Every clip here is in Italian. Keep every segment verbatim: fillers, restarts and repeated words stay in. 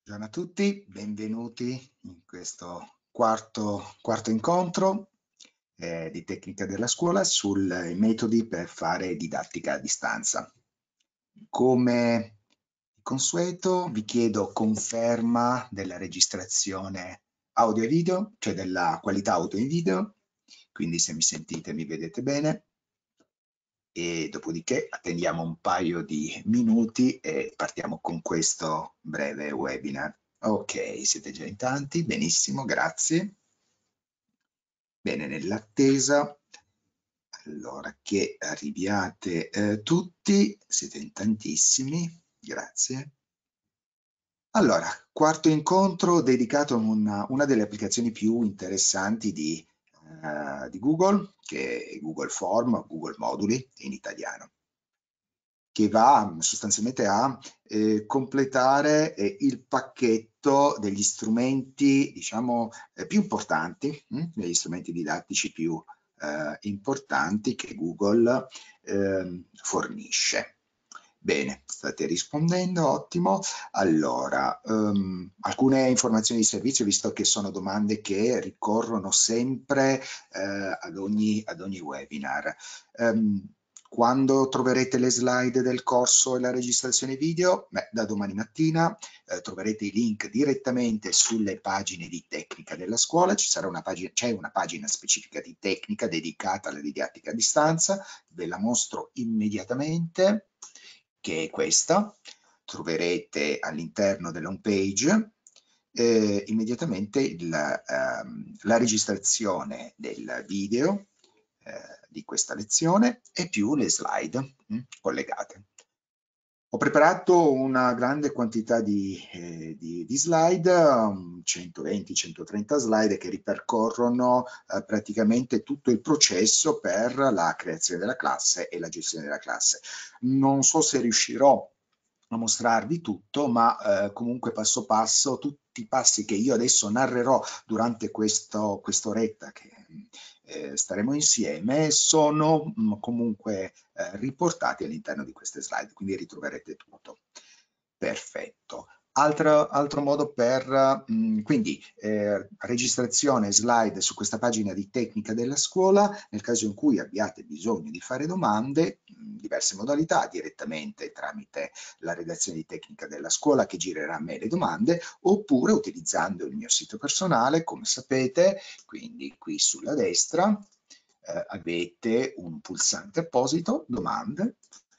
Buongiorno a tutti, benvenuti in questo quarto, quarto incontro eh, di tecnica della scuola sui metodi per fare didattica a distanza. Come di consueto vi chiedo conferma della registrazione audio e video, cioè della qualità audio e video, quindi se mi sentite mi vedete bene. E dopodiché attendiamo un paio di minuti e partiamo con questo breve webinar. Ok, siete già in tanti, benissimo, grazie. Bene, nell'attesa, allora che arriviate eh, tutti, siete in tantissimi, grazie. Allora, quarto incontro dedicato a una, una delle applicazioni più interessanti di, uh, di Google, che è Google Form, Google Moduli in italiano, che va sostanzialmente a eh, completare eh, il pacchetto degli strumenti, diciamo, eh, più importanti, hm? degli strumenti didattici più eh, importanti che Google eh, fornisce. Bene, state rispondendo, ottimo. Allora, um, alcune informazioni di servizio, visto che sono domande che ricorrono sempre eh, ad, ogni, ad ogni webinar. Um, quando troverete le slide del corso e la registrazione video? Beh, da domani mattina eh, troverete i link direttamente sulle pagine di tecnica della scuola. Ci sarà una pagina, c'è una pagina specifica di tecnica dedicata alla didattica a distanza. Ve la mostro immediatamente, che è questa. Troverete all'interno dell'home page eh, immediatamente il, ehm, la registrazione del video eh, di questa lezione e più le slide mh, collegate. Ho preparato una grande quantità di, eh, di, di slide, um, centoventi centotrenta slide che ripercorrono eh, praticamente tutto il processo per la creazione della classe e la gestione della classe. Non so se riuscirò a mostrarvi tutto, ma eh, comunque passo passo, tutti i passi che io adesso narrerò durante questo, quest'oretta che eh, staremo insieme sono mh, comunque eh, riportati all'interno di queste slide, quindi ritroverete tutto. Perfetto. Altro, altro modo per, mh, quindi, eh, registrazione slide su questa pagina di tecnica della scuola, nel caso in cui abbiate bisogno di fare domande, mh, diverse modalità, direttamente tramite la redazione di tecnica della scuola che girerà a me le domande, oppure utilizzando il mio sito personale, come sapete, quindi qui sulla destra eh, avete un pulsante apposito, domande,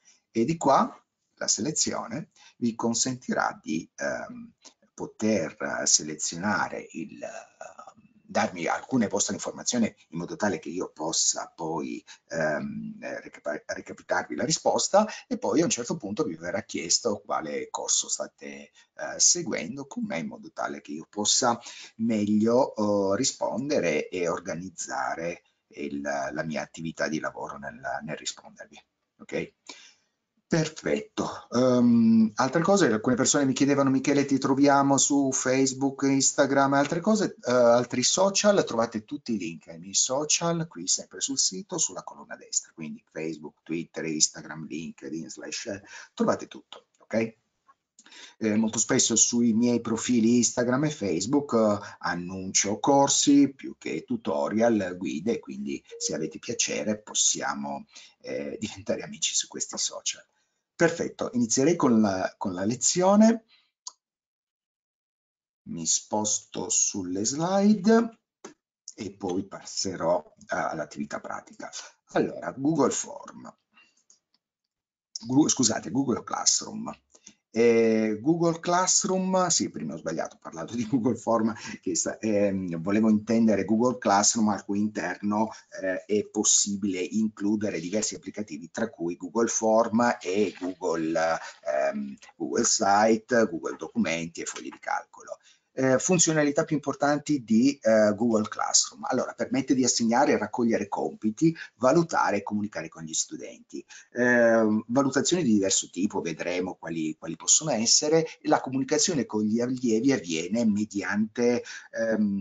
e di qua la selezione vi consentirà di ehm, poter selezionare il, uh, darmi alcune vostre informazioni in modo tale che io possa poi ehm, recap recapitarvi la risposta e poi a un certo punto vi verrà chiesto quale corso state eh, seguendo con me in modo tale che io possa meglio uh, rispondere e organizzare il, la mia attività di lavoro nel, nel rispondervi. Ok? Perfetto. Um, altre cose, alcune persone mi chiedevano: Michele, ti troviamo su Facebook, Instagram e altre cose, uh, altri social? Trovate tutti i link ai miei social qui sempre sul sito, sulla colonna destra, quindi Facebook, Twitter, Instagram, LinkedIn, slash, trovate tutto, ok? Eh, molto spesso sui miei profili Instagram e Facebook eh, annuncio corsi più che tutorial, guide, quindi se avete piacere possiamo eh, diventare amici su questi social. Perfetto, inizierei con la, con la lezione. Mi sposto sulle slide e poi passerò all'attività pratica. Allora, Google Form. Google, scusate, Google Classroom. Eh, Google Classroom, sì, prima ho sbagliato, ho parlato di Google Form, che sta, ehm, volevo intendere Google Classroom al cui interno eh, è possibile includere diversi applicativi, tra cui Google Form e Google, ehm, Google Slide, Google Documenti e fogli di calcolo. Eh, funzionalità più importanti di eh, Google Classroom. Allora, permette di assegnare e raccogliere compiti, valutare e comunicare con gli studenti. Eh, valutazioni di diverso tipo, vedremo quali, quali possono essere. La comunicazione con gli allievi avviene mediante ehm,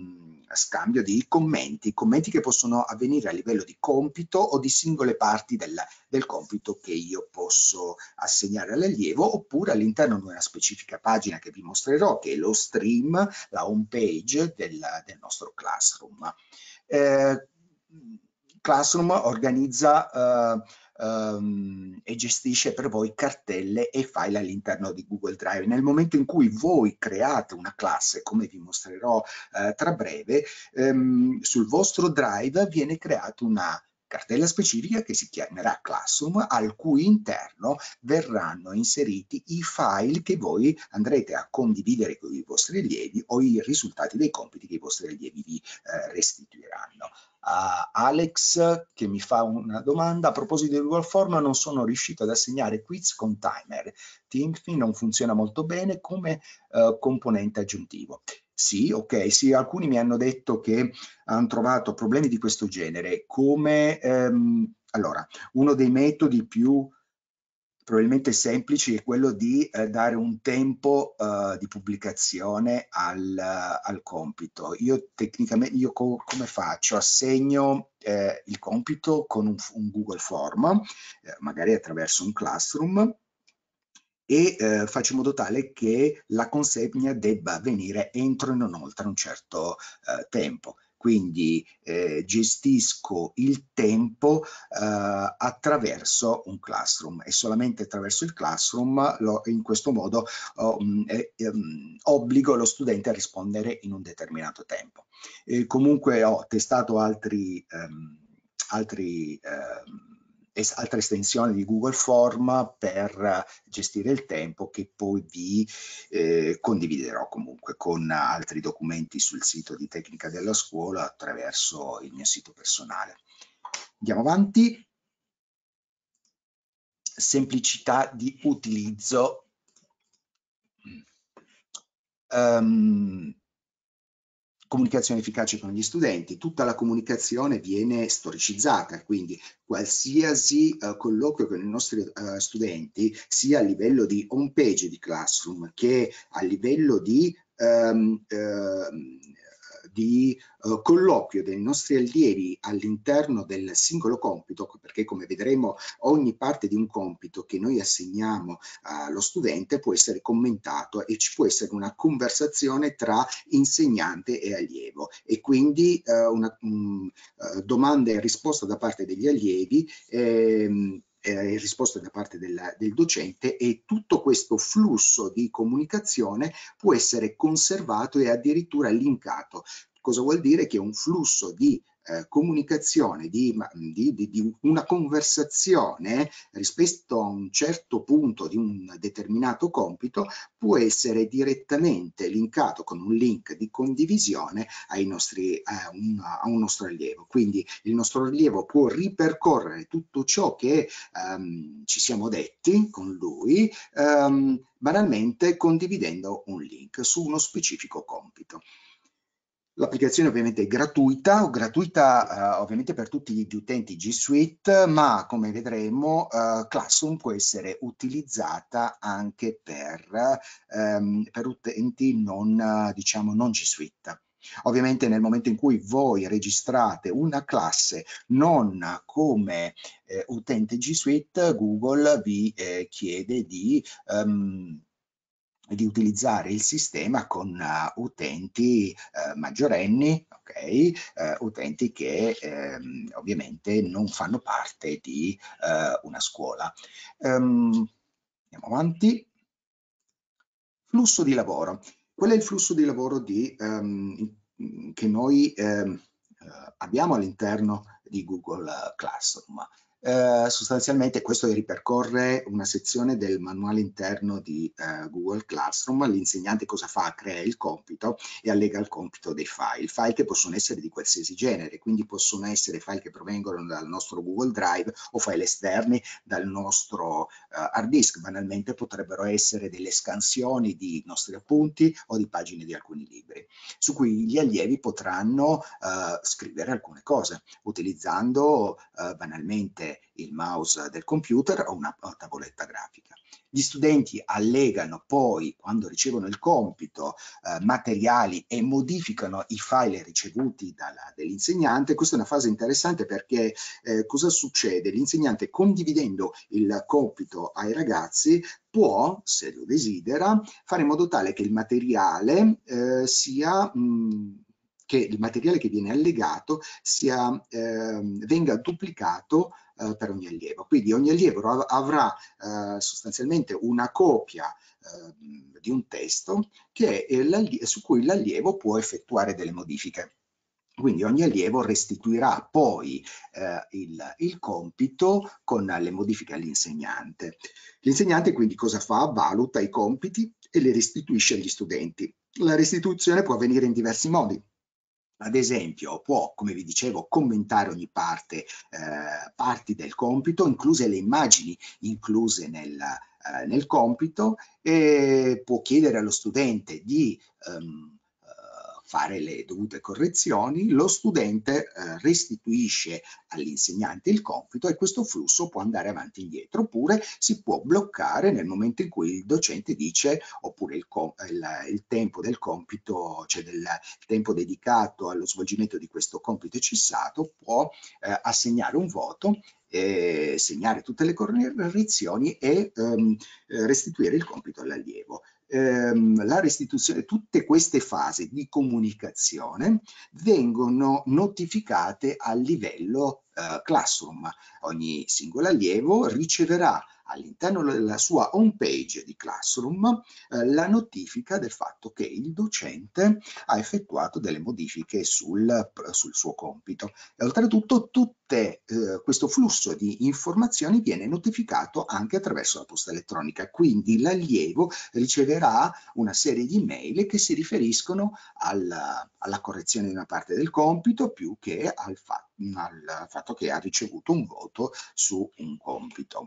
scambio di commenti, commenti che possono avvenire a livello di compito o di singole parti del, del compito che io posso assegnare all'allievo, oppure all'interno di una specifica pagina che vi mostrerò, che è lo stream, la home page del, del nostro Classroom. Eh, Classroom organizza eh, Um, e gestisce per voi cartelle e file all'interno di Google Drive. Nel momento in cui voi create una classe, come vi mostrerò uh, tra breve, um, sul vostro Drive viene creata una cartella specifica che si chiamerà Classroom, al cui interno verranno inseriti i file che voi andrete a condividere con i vostri allievi o i risultati dei compiti che i vostri allievi vi uh, restituiranno. Uh, Alex che mi fa una domanda: a proposito di Google Form, non sono riuscito ad assegnare quiz con timer, Teamspeak non funziona molto bene come uh, componente aggiuntivo. Sì, ok, sì, alcuni mi hanno detto che hanno trovato problemi di questo genere. Come ehm, allora, uno dei metodi più probabilmente semplici è quello di eh, dare un tempo eh, di pubblicazione al, al compito. Io tecnicamente, io co come faccio? Assegno eh, il compito con un, un Google Form, eh, magari attraverso un Classroom, e eh, faccio in modo tale che la consegna debba avvenire entro e non oltre un certo eh, tempo. Quindi eh, gestisco il tempo eh, attraverso un Classroom e solamente attraverso il Classroom lo, in questo modo oh, eh, eh, obbligo lo studente a rispondere in un determinato tempo. E comunque ho testato altri, ehm, altri ehm, altre estensioni di Google Form per gestire il tempo, che poi vi eh, condividerò comunque con altri documenti sul sito di Tecnica della Scuola attraverso il mio sito personale. Andiamo avanti. Semplicità di utilizzo. Um, Comunicazione efficace con gli studenti. Tutta la comunicazione viene storicizzata, quindi qualsiasi uh, colloquio con i nostri uh, studenti, sia a livello di home page di Classroom che a livello di um, uh, di uh, colloquio dei nostri allievi all'interno del singolo compito, perché come vedremo ogni parte di un compito che noi assegniamo allo studente può essere commentato e ci può essere una conversazione tra insegnante e allievo, e quindi uh, una um, uh, domanda e risposta da parte degli allievi ehm, eh, risposte da parte del, del docente, e tutto questo flusso di comunicazione può essere conservato e addirittura linkato. Cosa vuol dire? Che un flusso di eh, comunicazione, di, di, di, di una conversazione rispetto a un certo punto di un determinato compito può essere direttamente linkato con un link di condivisione ai nostri, a, un, a un nostro allievo. Quindi il nostro allievo può ripercorrere tutto ciò che um, ci siamo detti con lui, um, banalmente condividendo un link su uno specifico compito. L'applicazione ovviamente è gratuita, o gratuita uh, ovviamente per tutti gli utenti G Suite, ma come vedremo uh, Classroom può essere utilizzata anche per, um, per utenti non, uh, diciamo, non G Suite. Ovviamente nel momento in cui voi registrate una classe non come eh, utente G Suite, Google vi eh, chiede di um, di utilizzare il sistema con uh, utenti uh, maggiorenni, ok? Uh, utenti che um, ovviamente non fanno parte di uh, una scuola. Um, andiamo avanti. Flusso di lavoro. Qual è il flusso di lavoro di, um, che noi um, abbiamo all'interno di Google Classroom? Uh, sostanzialmente questo ripercorre una sezione del manuale interno di uh, Google Classroom. L'insegnante cosa fa? Crea il compito e allega al compito dei file, file che possono essere di qualsiasi genere, quindi possono essere file che provengono dal nostro Google Drive o file esterni dal nostro uh, hard disk. Banalmente potrebbero essere delle scansioni di nostri appunti o di pagine di alcuni libri, su cui gli allievi potranno uh, scrivere alcune cose utilizzando uh, banalmente utilizzare il mouse del computer o una tavoletta grafica. Gli studenti allegano poi, quando ricevono il compito, eh, materiali e modificano i file ricevuti dall'insegnante. Questa è una fase interessante perché eh, cosa succede? L'insegnante, condividendo il compito ai ragazzi, può, se lo desidera, fare in modo tale che il materiale eh, sia... Mh, che il materiale che viene allegato sia, eh, venga duplicato eh, per ogni allievo. Quindi ogni allievo av avrà eh, sostanzialmente una copia eh, di un testo che è su cui l'allievo può effettuare delle modifiche. Quindi ogni allievo restituirà poi eh, il, il compito con le modifiche all'insegnante. L'insegnante quindi cosa fa? Valuta i compiti e li restituisce agli studenti. La restituzione può avvenire in diversi modi. Ad esempio, può, come vi dicevo, commentare ogni parte, eh, parti del compito, incluse le immagini incluse nel, eh, nel compito, e può chiedere allo studente di ehm, fare le dovute correzioni. Lo studente eh, restituisce all'insegnante il compito e questo flusso può andare avanti e indietro, oppure si può bloccare nel momento in cui il docente dice, oppure il, il, il tempo del compito, cioè del il tempo dedicato allo svolgimento di questo compito è cessato, può eh, assegnare un voto, eh, segnare tutte le correzioni e ehm, restituire il compito all'allievo. Ehm, la restituzione, tutte queste fasi di comunicazione vengono notificate a livello eh, Classroom. Ogni singolo allievo riceverà all'interno della sua home page di Classroom eh, la notifica del fatto che il docente ha effettuato delle modifiche sul, sul suo compito. E oltretutto tutte, eh, questo flusso di informazioni viene notificato anche attraverso la posta elettronica, quindi l'allievo riceverà una serie di mail che si riferiscono alla, alla correzione di una parte del compito più che al, fa al fatto che ha ricevuto un voto su un compito.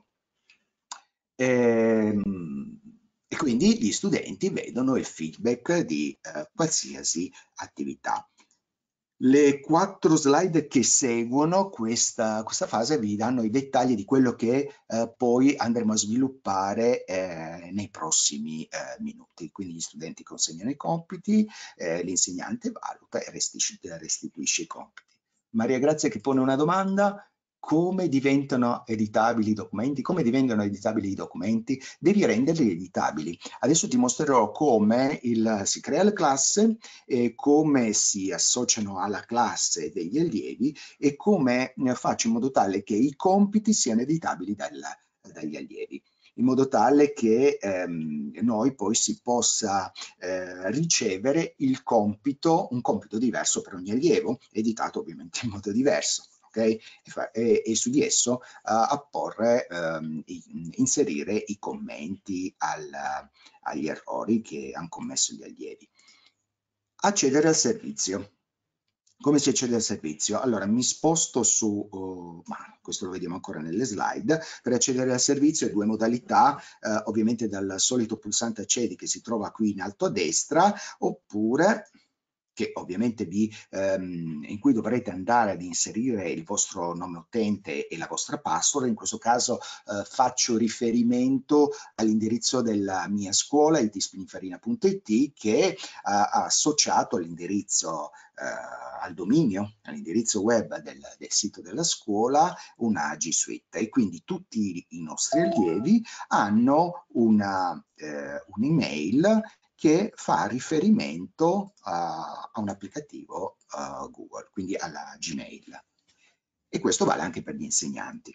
E, e quindi gli studenti vedono il feedback di eh, qualsiasi attività. Le quattro slide che seguono questa, questa fase vi danno i dettagli di quello che eh, poi andremo a sviluppare eh, nei prossimi eh, minuti. Quindi gli studenti consegnano i compiti, eh, l'insegnante valuta e restituisce, restituisce i compiti. Maria Grazia che pone una domanda: come diventano editabili i documenti? Come diventano editabili i documenti? Devi renderli editabili. Adesso ti mostrerò come il, si crea la classe, e come si associano alla classe degli allievi e come faccio in modo tale che i compiti siano editabili dal, dagli allievi, in modo tale che ehm, noi poi si possa eh, ricevere il compito, un compito diverso per ogni allievo, editato ovviamente in modo diverso. Okay? E, e su di esso uh, apporre, um, i, inserire i commenti al, agli errori che hanno commesso gli allievi. Accedere al servizio. Come si accede al servizio? Allora mi sposto su, uh, ma questo lo vediamo ancora nelle slide. Per accedere al servizio due modalità, eh, ovviamente dal solito pulsante accedi che si trova qui in alto a destra, oppure che ovviamente vi, ehm, in cui dovrete andare ad inserire il vostro nome utente e la vostra password. In questo caso eh, faccio riferimento all'indirizzo della mia scuola, i t spininfarina punto it, che ha associato all'indirizzo, eh, al dominio, all'indirizzo web del, del sito della scuola, una G Suite, e quindi tutti i nostri allievi hanno una, eh, un'email che fa riferimento a, a un applicativo uh, Google, quindi alla Gmail. E questo vale anche per gli insegnanti.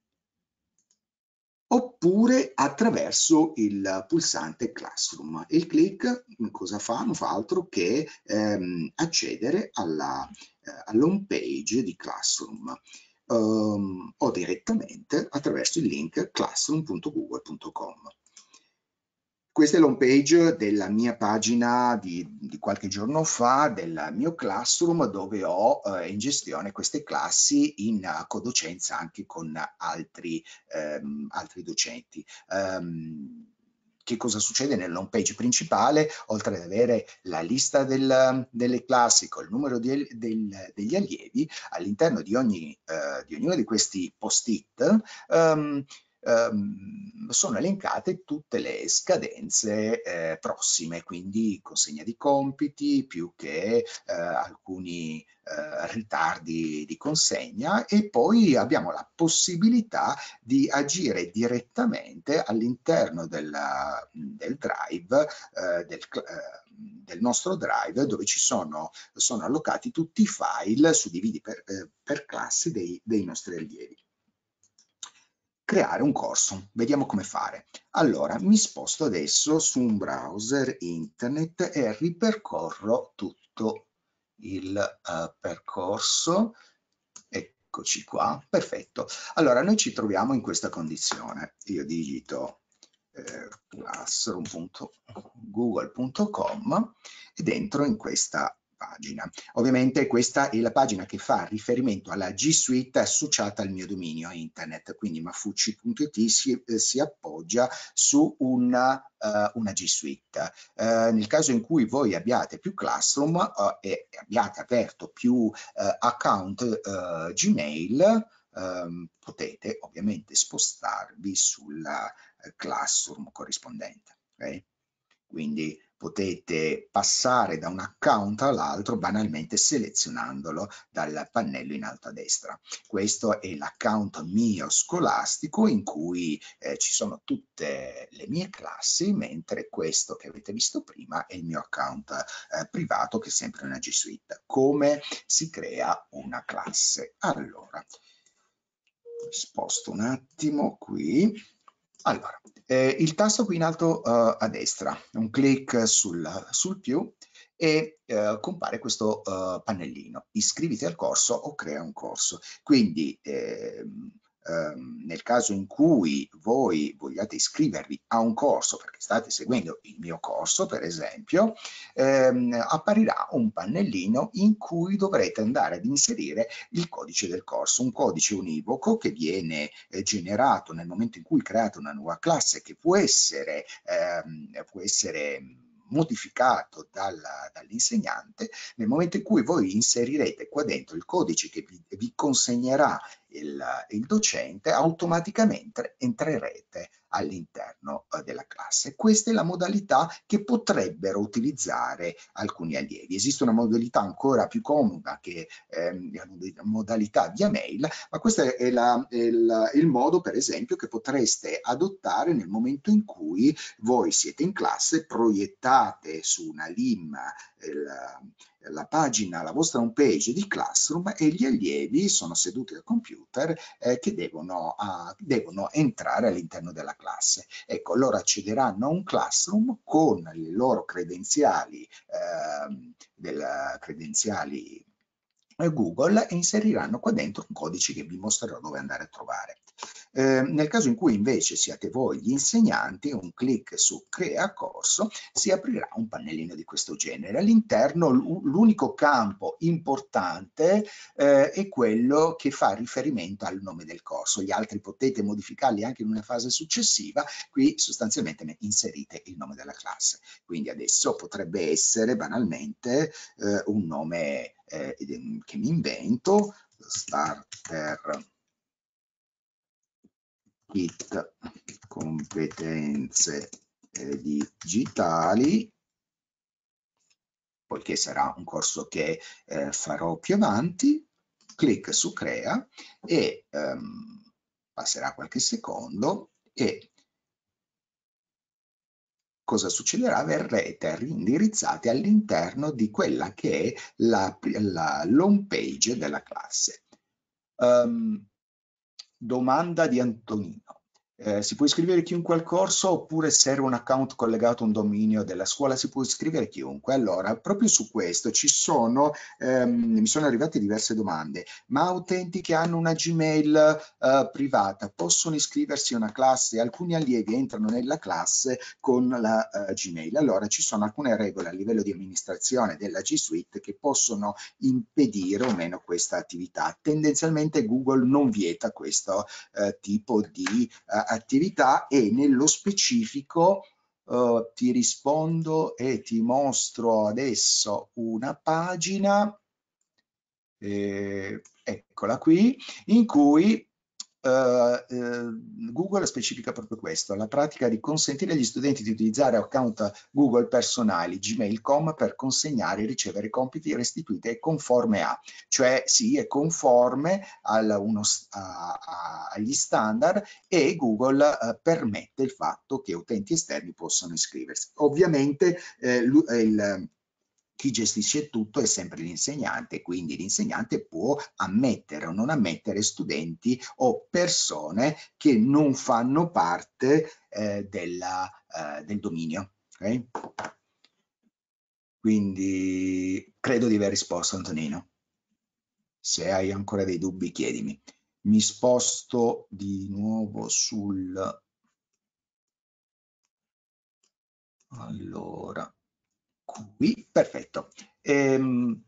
Oppure attraverso il pulsante Classroom. Il click cosa fa? Non fa altro che ehm, accedere alla, eh, all'home page di Classroom, um, o direttamente attraverso il link classroom punto google punto com. Questa è l'home page della mia pagina di, di qualche giorno fa, del mio Classroom, dove ho eh, in gestione queste classi in uh, codocenza anche con altri, ehm, altri docenti. Um, che cosa succede nell'home page principale? Oltre ad avere la lista del, delle classi con il numero di, del, degli allievi, all'interno di, ogni, eh, di ognuno di questi post-it um, um, sono elencate tutte le scadenze eh, prossime, quindi consegna di compiti più che eh, alcuni eh, ritardi di consegna, e poi abbiamo la possibilità di agire direttamente all'interno della, del drive, eh, del, eh, del nostro drive, dove ci sono, sono allocati tutti i file suddivisi per, eh, per classi dei, dei nostri allievi. Creare un corso, vediamo come fare. Allora, mi sposto adesso su un browser internet e ripercorro tutto il uh, percorso. Eccoci qua, perfetto. Allora, noi ci troviamo in questa condizione. Io digito eh, classroom punto google punto com ed entro in questa pagina. Ovviamente questa è la pagina che fa riferimento alla G Suite associata al mio dominio internet, quindi mafucci punto it si, eh, si appoggia su una, uh, una G Suite. Uh, nel caso in cui voi abbiate più Classroom uh, e abbiate aperto più uh, account uh, Gmail, um, potete ovviamente spostarvi sulla uh, Classroom corrispondente. Okay? Quindi potete passare da un account all'altro banalmente selezionandolo dal pannello in alto a destra. Questo è l'account mio scolastico in cui eh, ci sono tutte le mie classi, mentre questo che avete visto prima è il mio account eh, privato, che è sempre una G Suite. Come si crea una classe? Allora, sposto un attimo qui. Allora, eh, il tasto qui in alto uh, a destra, un clic sul, sul più e uh, compare questo uh, pannellino, iscriviti al corso o crea un corso. Quindi eh, ehm, nel caso in cui voi vogliate iscrivervi a un corso, perché state seguendo il mio corso per esempio, ehm, apparirà un pannellino in cui dovrete andare ad inserire il codice del corso, un codice univoco che viene eh, generato nel momento in cui create una nuova classe, che può essere, ehm, può essere modificato dall'insegnante nel momento in cui voi inserirete qua dentro il codice che vi, vi consegnerà il, il docente, automaticamente entrerete all'interno eh, della classe. Questa è la modalità che potrebbero utilizzare alcuni allievi. Esiste una modalità ancora più comoda che ehm, la modalità via mail, ma questo è, la, è il, il modo per esempio che potreste adottare nel momento in cui voi siete in classe, proiettate su una L I M il, la pagina, la vostra home page di Classroom, e gli allievi sono seduti al computer eh, che devono, uh, devono entrare all'interno della classe. Ecco, loro accederanno a un Classroom con le loro credenziali, eh, del, credenziali Google, e inseriranno qua dentro un codice che vi mostrerò dove andare a trovare. Eh, nel caso in cui invece siate voi gli insegnanti, un clic su crea corso, si aprirà un pannellino di questo genere. All'interno l'unico campo importante eh, è quello che fa riferimento al nome del corso. Gli altri potete modificarli anche in una fase successiva. Qui sostanzialmente inserite il nome della classe. Quindi adesso potrebbe essere banalmente eh, un nome eh, che mi invento, starter kit competenze eh, digitali, poiché sarà un corso che eh, farò più avanti. Clic su crea e ehm, passerà qualche secondo e cosa succederà? Verrete reindirizzati all'interno di quella che è la, la home page della classe. Um, domanda di Antonino. Eh, si può iscrivere chiunque al corso oppure serve un account collegato a un dominio della scuola? Si può iscrivere chiunque. Allora, proprio su questo ci sono, ehm, mi sono arrivate diverse domande, ma utenti che hanno una Gmail eh, privata possono iscriversi a una classe? Alcuni allievi entrano nella classe con la uh, Gmail. Allora, ci sono alcune regole a livello di amministrazione della G Suite che possono impedire o meno questa attività. Tendenzialmente Google non vieta questo uh, tipo di uh, attività, e nello specifico Uh, ti rispondo e ti mostro adesso una pagina, eh, eccola qui, in cui Uh, uh, Google specifica proprio questo, la pratica di consentire agli studenti di utilizzare account Google personali, gmail punto com, per consegnare e ricevere compiti restituiti è conforme a, cioè sì, è conforme al, uno, a, a, agli standard, e Google uh, permette il fatto che utenti esterni possano iscriversi. Ovviamente eh, il chi gestisce tutto è sempre l'insegnante, quindi l'insegnante può ammettere o non ammettere studenti o persone che non fanno parte eh, della, eh, del dominio. Okay? Quindi credo di aver risposto, Antonino. Se hai ancora dei dubbi, chiedimi. Mi sposto di nuovo sul... Allora, qui, perfetto. Ehm,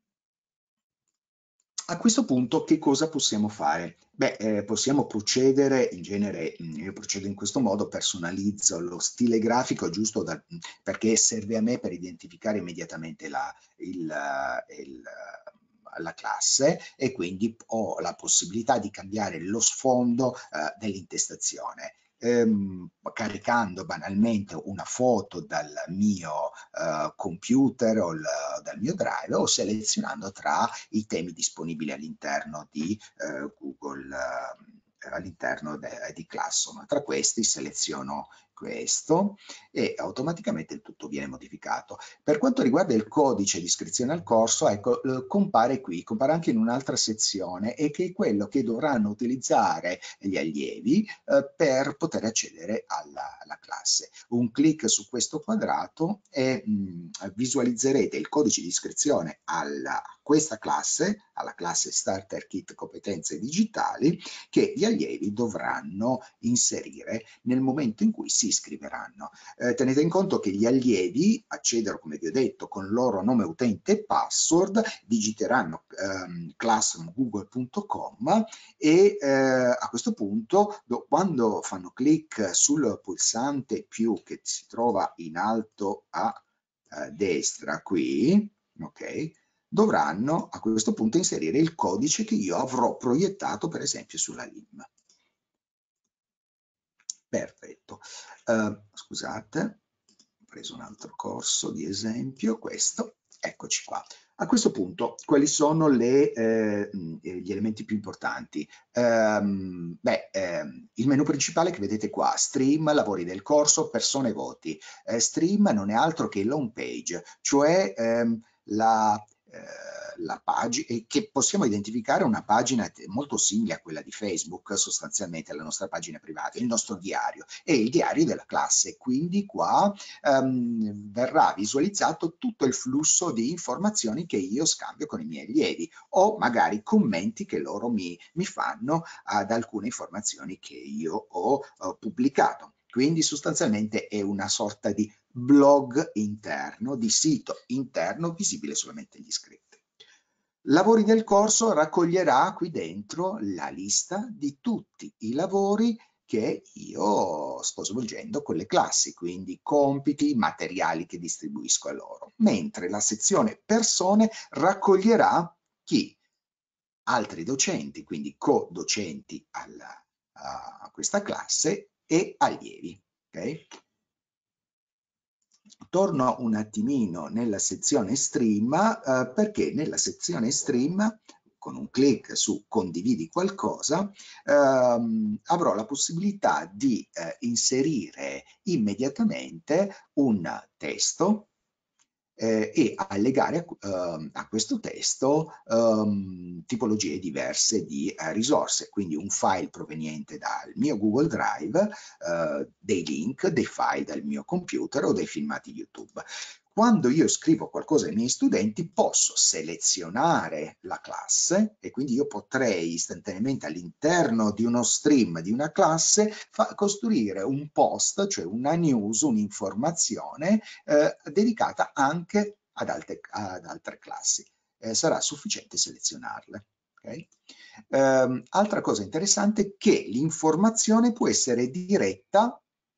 A questo punto che cosa possiamo fare? Beh, eh, possiamo procedere, in genere io procedo in questo modo, personalizzo lo stile grafico giusto da, perché serve a me per identificare immediatamente la, il, il, la classe, e quindi ho la possibilità di cambiare lo sfondo eh, dell'intestazione. Ehm, caricando banalmente una foto dal mio uh, computer o il, dal mio drive, o selezionando tra i temi disponibili all'interno di uh, Google, uh, all'interno di Classroom. Tra questi seleziono questo e automaticamente il tutto viene modificato. Per quanto riguarda il codice di iscrizione al corso, ecco, eh, compare qui, compare anche in un'altra sezione, e che è quello che dovranno utilizzare gli allievi eh, per poter accedere alla, alla classe. Un clic su questo quadrato e mh, visualizzerete il codice di iscrizione alla, a questa classe, alla classe Starter Kit Competenze Digitali, che gli allievi dovranno inserire nel momento in cui si iscriveranno. Eh, tenete in conto che gli allievi accedono, come vi ho detto, con il loro nome utente e password, digiteranno ehm, classroom google punto com, e eh, a questo punto do, quando fanno clic sul pulsante più che si trova in alto a eh, destra qui, ok, dovranno a questo punto inserire il codice che io avrò proiettato per esempio sulla L I M. Perfetto. Uh, scusate, ho preso un altro corso di esempio, questo, eccoci qua. A questo punto, quali sono le, eh, gli elementi più importanti? Um, beh, ehm, il menu principale che vedete qua, stream, lavori del corso, persone e voti. Eh, stream non è altro che l'home page, cioè ehm, la... Eh, la pagina, che possiamo identificare una pagina molto simile a quella di Facebook, sostanzialmente la nostra pagina privata, il nostro diario, e il diario della classe. Quindi qua um, verrà visualizzato tutto il flusso di informazioni che io scambio con i miei allievi, o magari commenti che loro mi, mi fanno ad alcune informazioni che io ho, ho pubblicato. Quindi sostanzialmente è una sorta di blog interno, di sito interno visibile solamente agli iscritti. Lavori del corso raccoglierà qui dentro la lista di tutti i lavori che io sto svolgendo con le classi, quindi compiti, materiali che distribuisco a loro, mentre la sezione persone raccoglierà chi? Altri docenti, quindi co-docenti alla, a questa classe, e allievi. Okay? Torno un attimino nella sezione stream, eh, perché nella sezione stream, con un clic su condividi qualcosa, ehm, avrò la possibilità di eh, inserire immediatamente un testo eh, e allegare uh, a questo testo um, tipologie diverse di uh, risorse, quindi un file proveniente dal mio Google Drive, uh, dei link, dei file dal mio computer o dei filmati YouTube. Quando io scrivo qualcosa ai miei studenti, posso selezionare la classe, e quindi io potrei istantaneamente all'interno di uno stream di una classe costruire un post, cioè una news, un'informazione eh, dedicata anche ad altre, ad altre classi. Eh, sarà sufficiente selezionarle. Okay? Um, altra cosa interessante è che l'informazione può essere diretta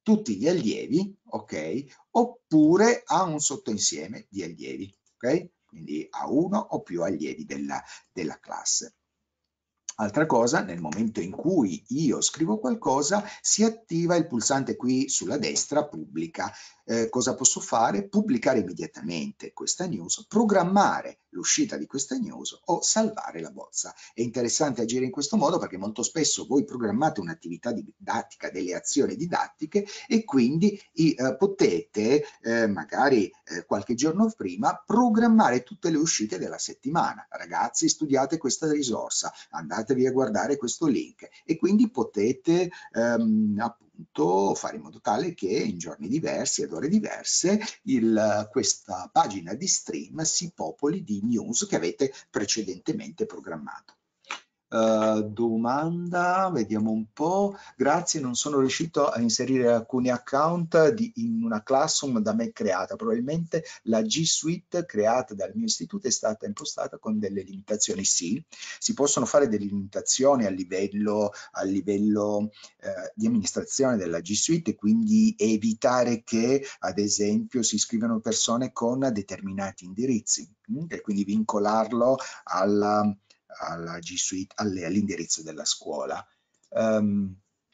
tutti gli allievi, ok? Oppure a un sottoinsieme di allievi, ok? Quindi a uno o più allievi della, della classe. Altra cosa, nel momento in cui io scrivo qualcosa, si attiva il pulsante qui sulla destra, pubblica. Eh, cosa posso fare? Pubblicare immediatamente questa news, programmare l'uscita di questa news o salvare la bozza. È interessante agire in questo modo perché molto spesso voi programmate un'attività didattica, delle azioni didattiche e quindi eh, potete eh, magari eh, qualche giorno prima programmare tutte le uscite della settimana. Ragazzi, studiate questa risorsa, andatevi a guardare questo link e quindi potete ehm, appunto fare in modo tale che in giorni diversi, ad ore diverse, il, questa pagina di stream si popoli di news che avete precedentemente programmato. Uh, domanda, vediamo un po'. Grazie, non sono riuscito a inserire alcuni account di, in una Classroom da me creata. Probabilmente la G Suite creata dal mio istituto è stata impostata con delle limitazioni. Sì, si possono fare delle limitazioni a livello, a livello eh, di amministrazione della G Suite e quindi evitare che, ad esempio, si iscrivano persone con determinati indirizzi mh? e quindi vincolarlo alla alla G Suite, all'indirizzo della scuola. Um,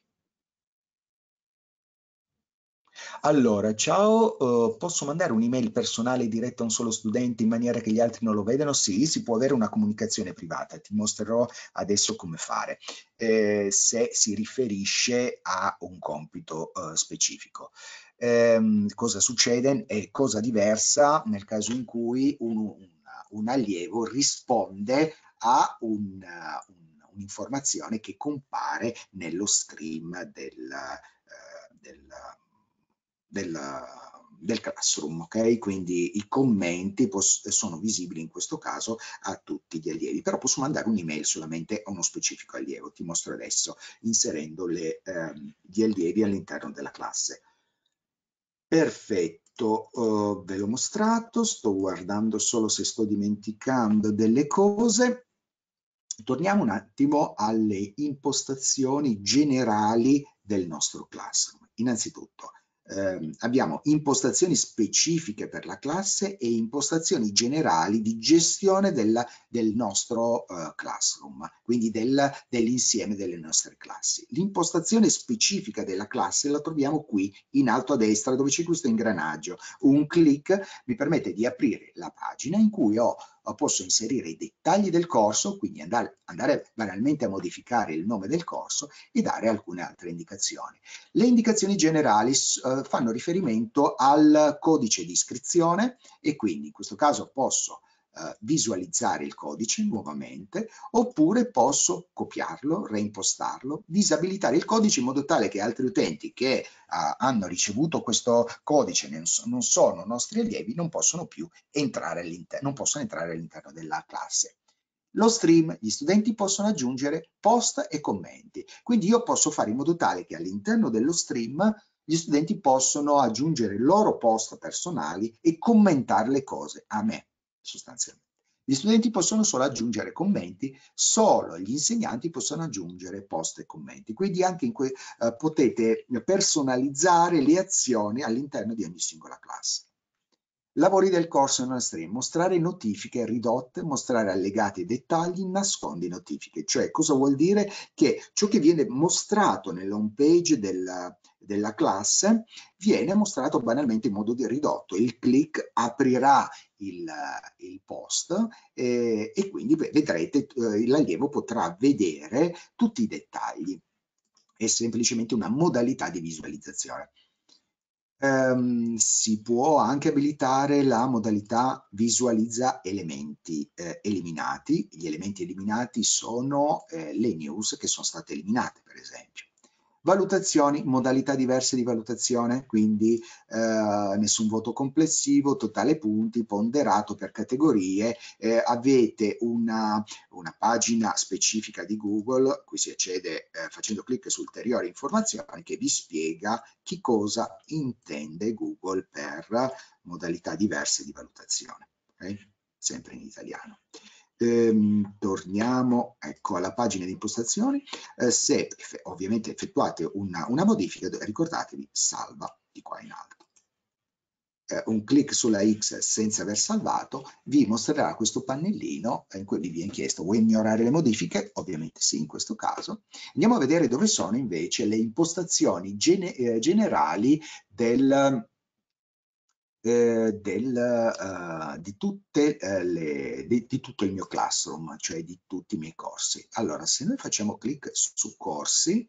allora, ciao, uh, posso mandare un'email personale diretta a un solo studente in maniera che gli altri non lo vedano? Sì, si può avere una comunicazione privata, ti mostrerò adesso come fare, eh, se si riferisce a un compito uh, specifico. Um, cosa succede? È cosa diversa nel caso in cui un, un, un allievo risponde a un, un un'informazione che compare nello stream del, eh, del, del, del Classroom, ok? Quindi i commenti sono visibili in questo caso a tutti gli allievi, però posso mandare un'email solamente a uno specifico allievo, ti mostro adesso, inserendo le, ehm, gli allievi all'interno della classe. Perfetto, uh, ve l'ho mostrato, sto guardando solo se sto dimenticando delle cose. Torniamo un attimo alle impostazioni generali del nostro Classroom. Innanzitutto eh, abbiamo impostazioni specifiche per la classe e impostazioni generali di gestione della, del nostro eh, Classroom, quindi del, dell'insieme delle nostre classi. L'impostazione specifica della classe la troviamo qui in alto a destra dove c'è questo ingranaggio. Un clic mi permette di aprire la pagina in cui ho posso inserire i dettagli del corso, quindi andare, andare banalmente a modificare il nome del corso e dare alcune altre indicazioni. Le indicazioni generali eh, fanno riferimento al codice di iscrizione e quindi in questo caso posso eh, visualizzare il codice nuovamente oppure posso copiarlo, reimpostarlo, disabilitare il codice in modo tale che altri utenti che Uh, hanno ricevuto questo codice, non sono nostri allievi, non possono più entrare all'interno, non possono entrare all'interno della classe. Lo stream, gli studenti possono aggiungere post e commenti, quindi io posso fare in modo tale che all'interno dello stream gli studenti possono aggiungere i loro post personali e commentare le cose a me, sostanzialmente. Gli studenti possono solo aggiungere commenti, solo gli insegnanti possono aggiungere post e commenti. Quindi anche in que eh, potete personalizzare le azioni all'interno di ogni singola classe. Lavori del corso in stream, mostrare notifiche ridotte, mostrare allegati e dettagli, nascondi notifiche. Cioè, cosa vuol dire? Che ciò che viene mostrato nell'home page della, della classe viene mostrato banalmente in modo di ridotto. Il click aprirà il, il post eh, e quindi vedrete, eh, l'allievo potrà vedere tutti i dettagli. È semplicemente una modalità di visualizzazione. Um, si può anche abilitare la modalità visualizza elementi eh, eliminati. Gli elementi eliminati sono eh, le news che sono state eliminate, per esempio. Valutazioni, modalità diverse di valutazione, quindi eh, nessun voto complessivo, totale punti, ponderato per categorie, eh, avete una, una pagina specifica di Google a cui si accede eh, facendo clic su ulteriori informazioni che vi spiega che cosa intende Google per modalità diverse di valutazione, okay? Sempre in italiano. Ehm, torniamo ecco, alla pagina di impostazioni. Eh, se ovviamente effettuate una, una modifica, ricordatevi salva di qua in alto. Eh, un clic sulla X senza aver salvato vi mostrerà questo pannellino in cui vi viene chiesto: vuoi ignorare le modifiche? Ovviamente sì, in questo caso. Andiamo a vedere dove sono invece le impostazioni gene eh, generali del, eh, del, uh, di, tutte, uh, le, di, di tutto il mio classroom, cioè di tutti i miei corsi. Allora, se noi facciamo clic su corsi,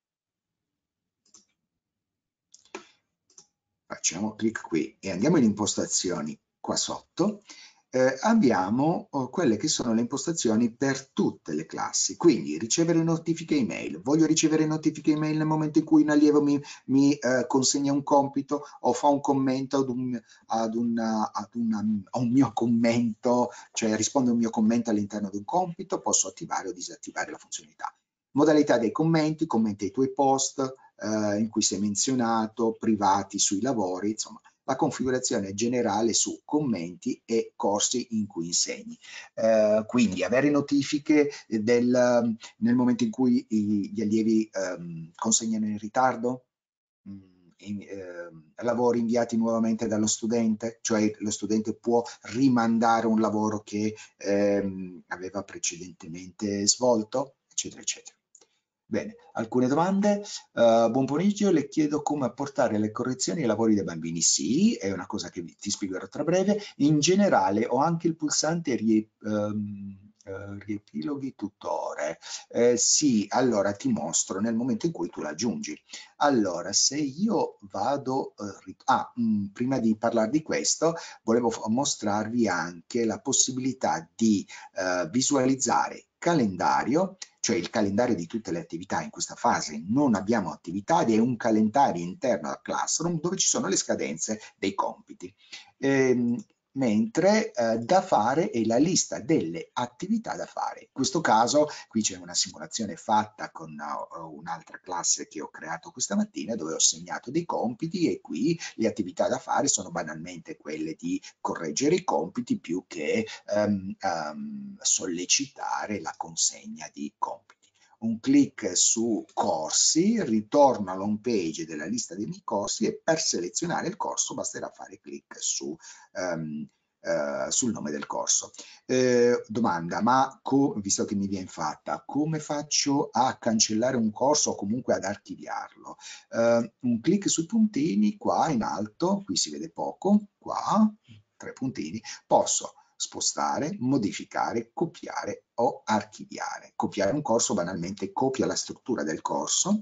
facciamo clic qui e andiamo in impostazioni qua sotto, eh, abbiamo oh, quelle che sono le impostazioni per tutte le classi. Quindi ricevere notifiche email. Voglio ricevere notifiche email nel momento in cui un allievo mi, mi eh, consegna un compito o fa un commento ad un, ad una, ad una, a un mio commento, cioè risponde a un mio commento all'interno di un compito, posso attivare o disattivare la funzionalità. Modalità dei commenti, commenti ai tuoi post, eh, in cui sei menzionato, privati sui lavori, insomma, la configurazione generale su commenti e corsi in cui insegni. Eh, quindi avere notifiche del, nel momento in cui i, gli allievi ehm, consegnano in ritardo, mh, in, eh, lavori inviati nuovamente dallo studente, cioè lo studente può rimandare un lavoro che ehm, aveva precedentemente svolto, eccetera, eccetera. Bene, alcune domande. Uh, buon pomeriggio, le chiedo come apportare le correzioni ai lavori dei bambini. Sì, è una cosa che ti spiegherò tra breve. In generale ho anche il pulsante rie, um, uh, riepiloghi tutore. Eh, sì, allora ti mostro nel momento in cui tu l'aggiungi. Allora, se io vado... Uh, ah, mh, prima di parlare di questo, volevo mostrarvi anche la possibilità di uh, visualizzare calendario, cioè il calendario di tutte le attività. In questa fase non abbiamo attività ed è un calendario interno al Classroom dove ci sono le scadenze dei compiti. Ehm, mentre eh, da fare è la lista delle attività da fare. In questo caso qui c'è una simulazione fatta con uh, un'altra classe che ho creato questa mattina dove ho segnato dei compiti e qui le attività da fare sono banalmente quelle di correggere i compiti più che um, um, sollecitare la consegna di compiti. Un clic su corsi, ritorno all'home page della lista dei miei corsi e per selezionare il corso basterà fare clic su, um, uh, sul nome del corso. Eh, domanda, ma visto che mi viene fatta, come faccio a cancellare un corso o comunque ad archiviarlo? Uh, un clic sui puntini qua in alto, qui si vede poco, qua, tre puntini, posso spostare, modificare, copiare o archiviare. Copiare un corso banalmente copia la struttura del corso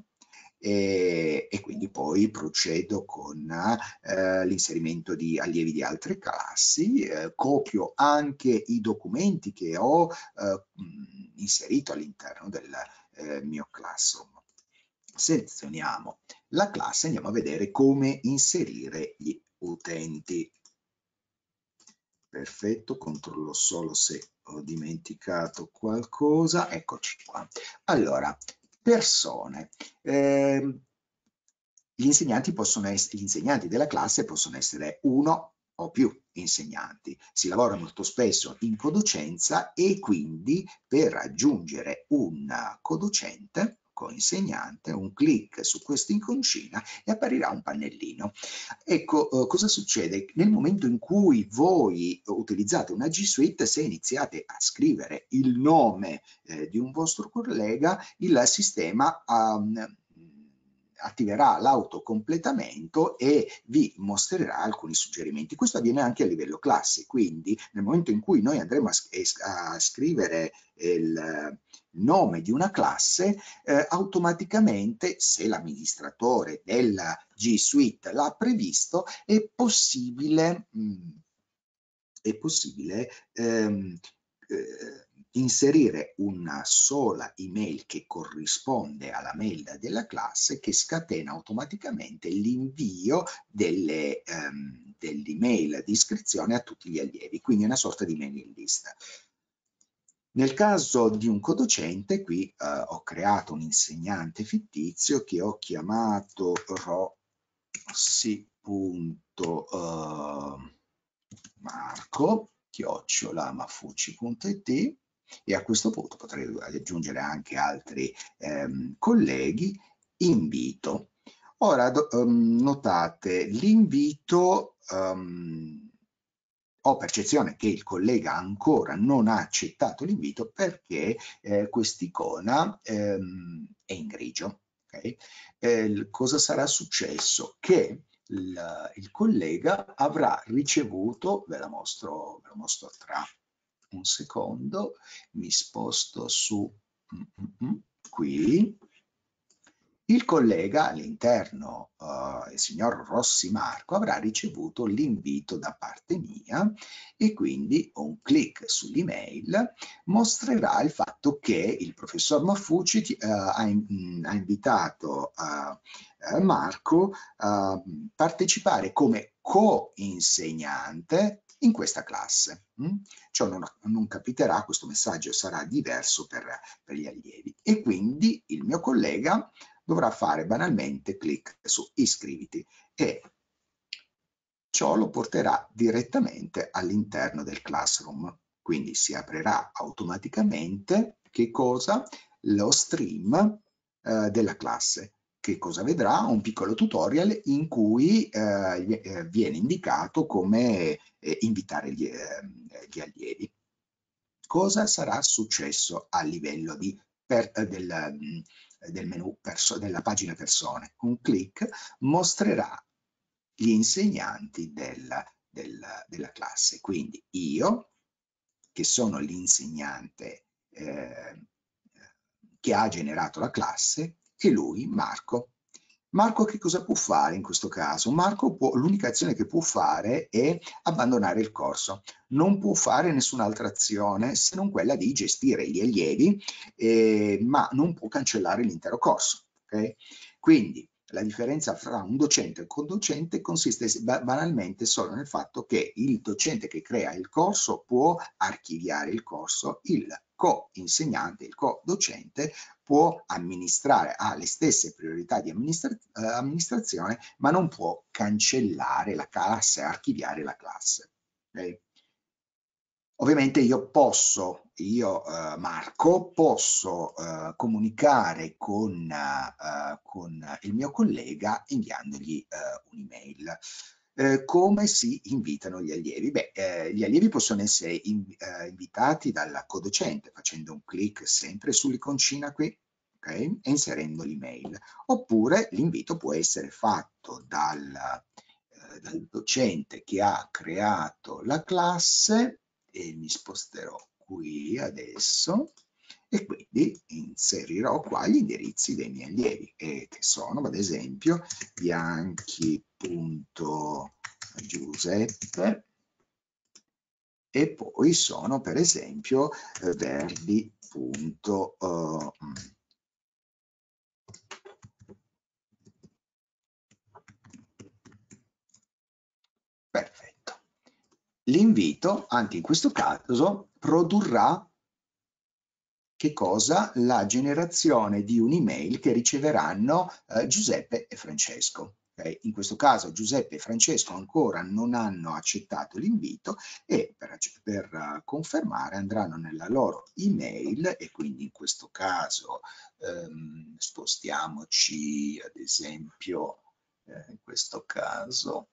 e, e quindi poi procedo con eh, l'inserimento di allievi di altre classi, eh, copio anche i documenti che ho eh, inserito all'interno del eh, mio Classroom. Selezioniamo la classe e andiamo a vedere come inserire gli utenti. Perfetto, controllo solo se ho dimenticato qualcosa. Eccoci qua. Allora, persone. Eh, gli insegnanti possono essere, gli insegnanti della classe possono essere uno o più insegnanti. Si lavora molto spesso in codocenza e quindi per aggiungere un codocente coinsegnante, un clic su questa iconcina e apparirà un pannellino. Ecco, eh, cosa succede? Nel momento in cui voi utilizzate una G Suite, se iniziate a scrivere il nome eh, di un vostro collega, il sistema um, attiverà l'autocompletamento e vi mostrerà alcuni suggerimenti. Questo avviene anche a livello classe, quindi nel momento in cui noi andremo a, a scrivere il nome di una classe, eh, automaticamente, se l'amministratore della G Suite l'ha previsto, è possibile, mh, è possibile ehm, eh, inserire una sola email che corrisponde alla mail della classe che scatena automaticamente l'invio delle, ehm, dell'email di iscrizione a tutti gli allievi, quindi una sorta di mailing list. Nel caso di un codocente, qui eh, ho creato un insegnante fittizio che ho chiamato Rossi.Marco chiocciola mafucci punto it, e a questo punto potrei aggiungere anche altri ehm, colleghi. Invito. Ora do, um, notate l'invito, um, ho percezione che il collega ancora non ha accettato l'invito perché eh, quest'icona ehm, è in grigio. Okay? Eh, cosa sarà successo? Che il, il collega avrà ricevuto, ve la mostro, ve la mostro tra un secondo, mi sposto su mm, mm, mm, qui. Il collega all'interno, uh, il signor Rossi Marco, avrà ricevuto l'invito da parte mia e quindi un clic sull'email mostrerà il fatto che il professor Maffucci uh, ha, in, ha, invitato uh, Marco a partecipare come co-insegnante in questa classe. Mm? Ciò non, non capiterà, questo messaggio sarà diverso per, per gli allievi e quindi il mio collega dovrà fare banalmente clic su iscriviti e ciò lo porterà direttamente all'interno del Classroom. Quindi si aprirà automaticamente che cosa? Lo stream eh, della classe. Che cosa vedrà? Un piccolo tutorial in cui eh, viene indicato come eh, invitare gli, eh, gli allievi. Cosa sarà successo a livello di, per, del, del menu perso, della pagina persone? Un clic mostrerà gli insegnanti del, del, della classe. Quindi io, che sono l'insegnante eh, che ha generato la classe, e lui, Marco. Marco che cosa può fare in questo caso? Marco l'unica azione che può fare è abbandonare il corso. Non può fare nessun'altra azione se non quella di gestire gli allievi, eh, ma non può cancellare l'intero corso. Okay? Quindi la differenza fra un docente e un co-docente consiste banalmente solo nel fatto che il docente che crea il corso può archiviare il corso, il co-insegnante, il co-docente può amministrare, ha le stesse priorità di amministra eh, amministrazione, ma non può cancellare la classe, archiviare la classe. Okay? Ovviamente io posso, io eh, Marco, posso eh, comunicare con, eh, con il mio collega inviandogli eh, un'email. Eh, come si invitano gli allievi? Beh, eh, gli allievi possono essere in, eh, invitati dal codocente facendo un clic sempre sull'iconcina qui, okay? E inserendo l'email. Oppure l'invito può essere fatto dal, eh, dal docente che ha creato la classe, e mi sposterò qui adesso e quindi inserirò qua gli indirizzi dei miei allievi, e che sono ad esempio bianchi.giuseppe e poi sono per esempio verdi. Uh, perfetto. L'invito anche in questo caso produrrà che cosa? La generazione di un'email che riceveranno eh, Giuseppe e Francesco. Okay? In questo caso Giuseppe e Francesco ancora non hanno accettato l'invito e per, per uh, confermare andranno nella loro email e quindi in questo caso ehm, spostiamoci ad esempio eh, in questo caso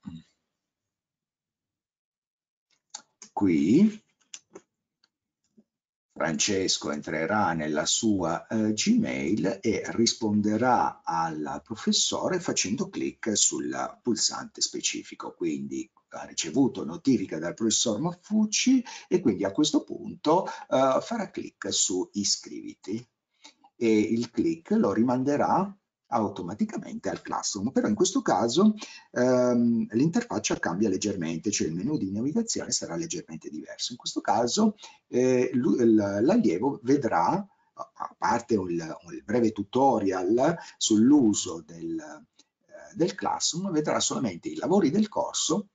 qui. Francesco entrerà nella sua eh, Gmail e risponderà al professore facendo clic sul pulsante specifico. Quindi ha ricevuto notifica dal professor Maffucci e quindi a questo punto eh, farà clic su iscriviti e il clic lo rimanderà automaticamente al Classroom, però in questo caso ehm, l'interfaccia cambia leggermente, cioè il menu di navigazione sarà leggermente diverso. In questo caso eh, l'allievo vedrà, a parte un, un breve tutorial sull'uso del, eh, del Classroom, vedrà solamente i lavori del corso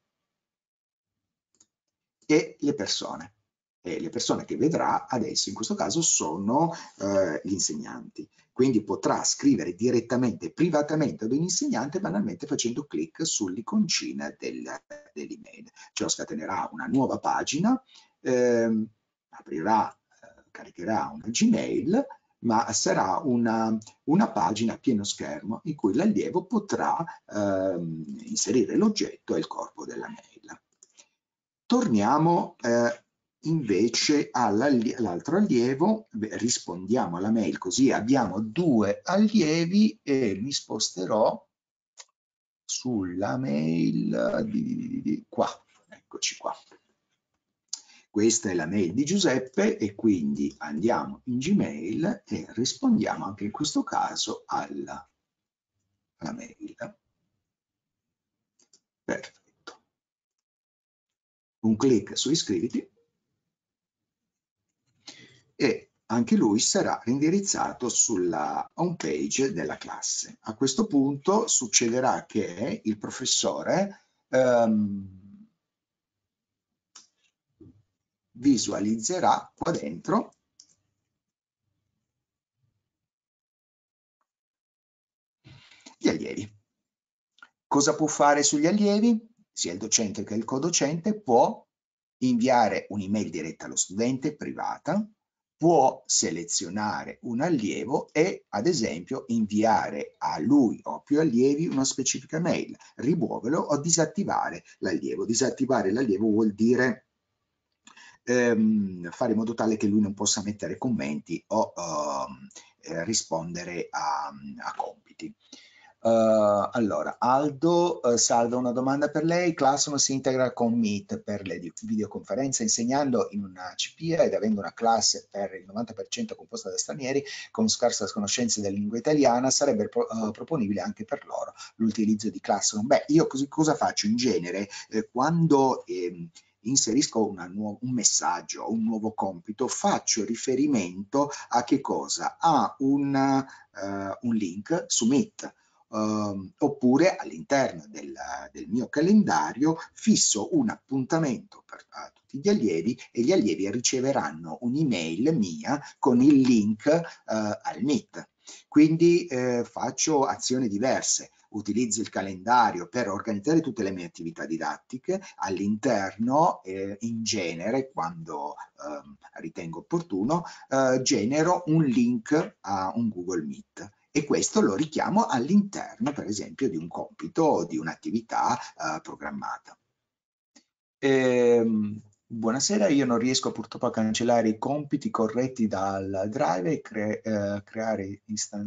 e le persone. E le persone che vedrà adesso in questo caso sono eh, gli insegnanti. Quindi potrà scrivere direttamente, privatamente ad un insegnante, banalmente facendo clic sull'iconcina del, dell'email. Ciò scatenerà una nuova pagina eh, aprirà, eh, caricherà una Gmail, ma sarà una, una pagina a pieno schermo in cui l'allievo potrà ehm, inserire l'oggetto e il corpo della mail. Torniamo eh, invece all'altro allievo, beh, rispondiamo alla mail, così abbiamo due allievi e mi sposterò sulla mail di, di, di, di qua, eccoci qua. Questa è la mail di Giuseppe e quindi andiamo in Gmail e rispondiamo anche in questo caso alla, alla mail. Perfetto. Un clic su iscriviti e anche lui sarà indirizzato sulla home page della classe. A questo punto succederà che il professore ehm, visualizzerà qua dentro gli allievi. Cosa può fare sugli allievi? Sia il docente che il codocente può inviare un'email diretta allo studente privata, può selezionare un allievo e ad esempio inviare a lui o a più allievi una specifica mail, rimuoverlo o disattivare l'allievo. Disattivare l'allievo vuol dire ehm, fare in modo tale che lui non possa mettere commenti o ehm, eh, rispondere a, a compiti. Uh, allora, Aldo uh, salva una domanda per lei. Classroom si integra con Meet per le videoconferenze, insegnando in una C P E ed avendo una classe per il novanta per cento composta da stranieri con scarsa conoscenza della lingua italiana, sarebbe pro, uh, proponibile anche per loro l'utilizzo di Classroom. Beh, io così cosa faccio in genere? Eh, quando eh, inserisco una un messaggio, un nuovo compito, faccio riferimento a che cosa? A un, uh, un link su Meet. Uh, oppure all'interno del, del mio calendario fisso un appuntamento per uh, tutti gli allievi e gli allievi riceveranno un'email mia con il link uh, al Meet. Quindi eh, faccio azioni diverse. Utilizzo il calendario per organizzare tutte le mie attività didattiche all'interno, eh, in genere, quando eh, ritengo opportuno, eh, genero un link a un Google Meet. E questo lo richiamo all'interno, per esempio, di un compito o di un'attività eh, programmata. Ehm, buonasera, io non riesco purtroppo a cancellare i compiti corretti dal drive e cre eh, creare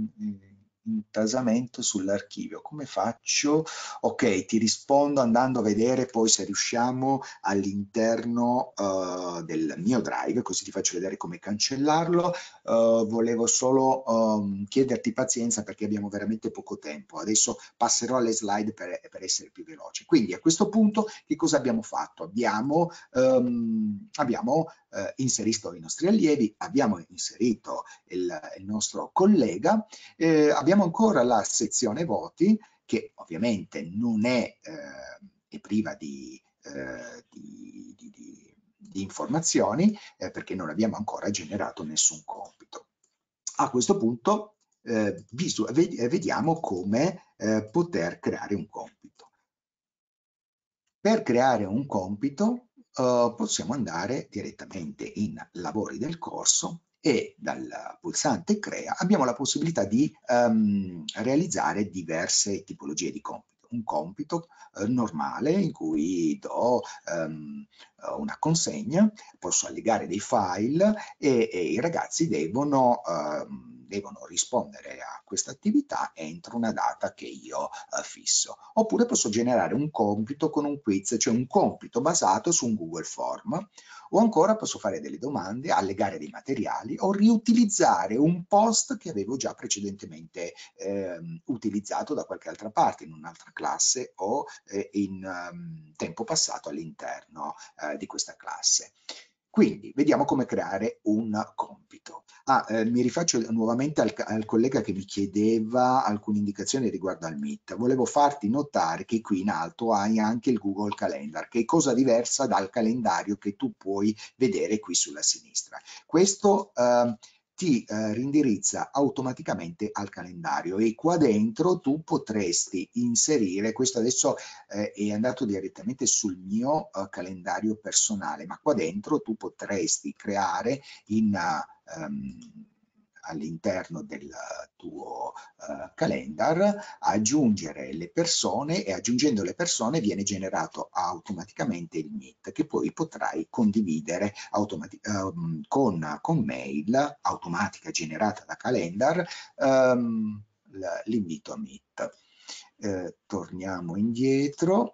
intasamento sull'archivio. Come faccio? Ok, ti rispondo andando a vedere poi se riusciamo all'interno uh, del mio drive, così ti faccio vedere come cancellarlo. Uh, volevo solo um, chiederti pazienza perché abbiamo veramente poco tempo. Adesso passerò alle slide per, per essere più veloce. Quindi a questo punto che cosa abbiamo fatto? Abbiamo, um, abbiamo uh, inserito i nostri allievi, abbiamo inserito il, il nostro collega, eh, abbiamo ancora la sezione voti che ovviamente non è, eh, è priva di, eh, di, di, di, di informazioni eh, perché non abbiamo ancora generato nessun compito. A questo punto eh, vediamo come eh, poter creare un compito. Per creare un compito eh, possiamo andare direttamente in lavori del corso e dal pulsante crea abbiamo la possibilità di um, realizzare diverse tipologie di compito. Un compito eh, normale in cui do um, una consegna, posso allegare dei file e, e i ragazzi devono, um, devono rispondere a questa attività entro una data che io uh, fisso. Oppure posso generare un compito con un quiz, cioè un compito basato su un Google Form, o ancora posso fare delle domande, allegare dei materiali o riutilizzare un post che avevo già precedentemente eh, utilizzato da qualche altra parte, in un'altra classe o eh, in um, tempo passato all'interno eh, di questa classe. Quindi vediamo come creare un compito. Ah, eh, mi rifaccio nuovamente al, al collega che mi chiedeva alcune indicazioni riguardo al Meet. Volevo farti notare che qui in alto hai anche il Google Calendar, che è cosa diversa dal calendario che tu puoi vedere qui sulla sinistra. Questo eh, ti eh, rindirizza automaticamente al calendario, e qua dentro tu potresti inserire, questo adesso eh, è andato direttamente sul mio uh, calendario personale, ma qua dentro tu potresti creare in uh, um, all'interno del tuo uh, calendar, aggiungere le persone, e aggiungendo le persone viene generato automaticamente il Meet, che poi potrai condividere um, con, con mail automatica generata da calendar um, l'invito a Meet. Eh, torniamo indietro.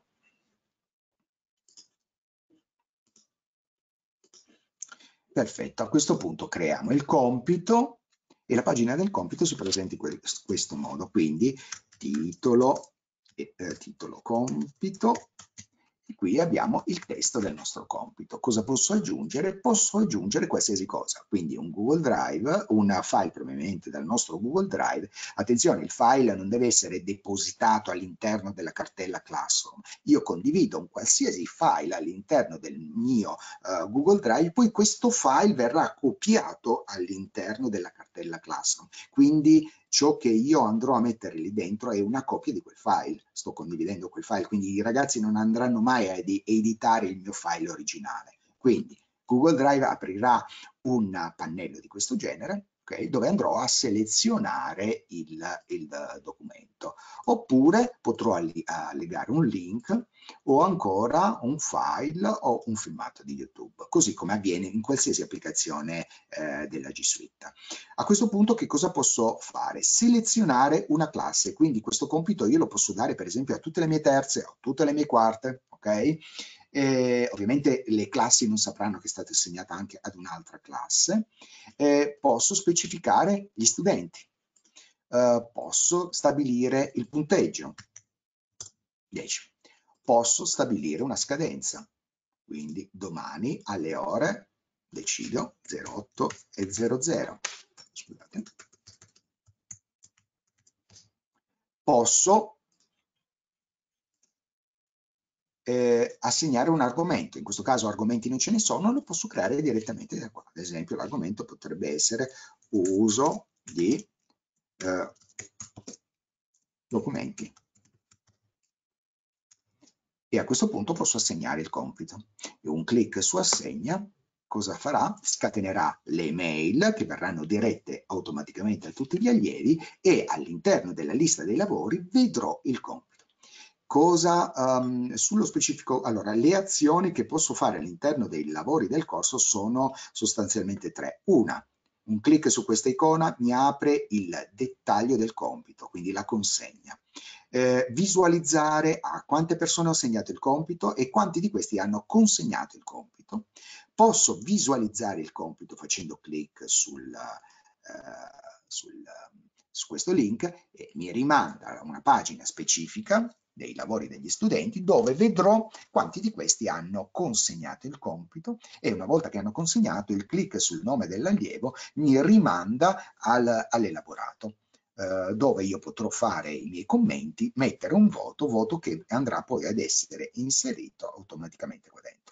Perfetto, a questo punto creiamo il compito, e la pagina del compito si presenta in questo modo, quindi titolo, eh, titolo compito, e qui abbiamo il testo del nostro compito. Cosa posso aggiungere? Posso aggiungere qualsiasi cosa, quindi un Google Drive, un file proveniente dal nostro Google Drive. Attenzione, il file non deve essere depositato all'interno della cartella Classroom. Io condivido un qualsiasi file all'interno del mio uh, Google Drive, poi questo file verrà copiato all'interno della cartella Classroom. Quindi ciò che io andrò a mettere lì dentro è una copia di quel file. Sto condividendo quel file, quindi i ragazzi non andranno mai a ed editare il mio file originale. Quindi Google Drive aprirà un pannello di questo genere, okay, dove andrò a selezionare il, il documento. Oppure potrò allegare un link o ancora un file o un filmato di YouTube, così come avviene in qualsiasi applicazione eh, della G Suite. A questo punto che cosa posso fare? Selezionare una classe, quindi questo compito io lo posso dare per esempio a tutte le mie terze o a tutte le mie quarte, ok? Eh, ovviamente le classi non sapranno che è stata assegnata anche ad un'altra classe. Eh, posso specificare gli studenti, eh, posso stabilire il punteggio, dieci. Posso stabilire una scadenza, quindi domani alle ore, decido, zero otto e zero zero. Scusate. Posso eh, assegnare un argomento, in questo caso argomenti non ce ne sono, lo posso creare direttamente da qua. Ad esempio l'argomento potrebbe essere uso di eh, documenti. E a questo punto posso assegnare il compito. E un clic su assegna, cosa farà? Scatenerà le mail che verranno dirette automaticamente a tutti gli allievi, e all'interno della lista dei lavori vedrò il compito. Cosa um, sullo specifico? Allora, le azioni che posso fare all'interno dei lavori del corso sono sostanzialmente tre. Una, un clic su questa icona mi apre il dettaglio del compito, quindi la consegna. Eh, visualizzare a quante persone ho assegnato il compito e quanti di questi hanno consegnato il compito. Posso visualizzare il compito facendo clic sul, eh, sul, su questo link, e mi rimanda a una pagina specifica dei lavori degli studenti, dove vedrò quanti di questi hanno consegnato il compito, e una volta che hanno consegnato, il clic sul nome dell'allievo mi rimanda al, all'elaborato, eh, dove io potrò fare i miei commenti, mettere un voto, voto che andrà poi ad essere inserito automaticamente qua dentro.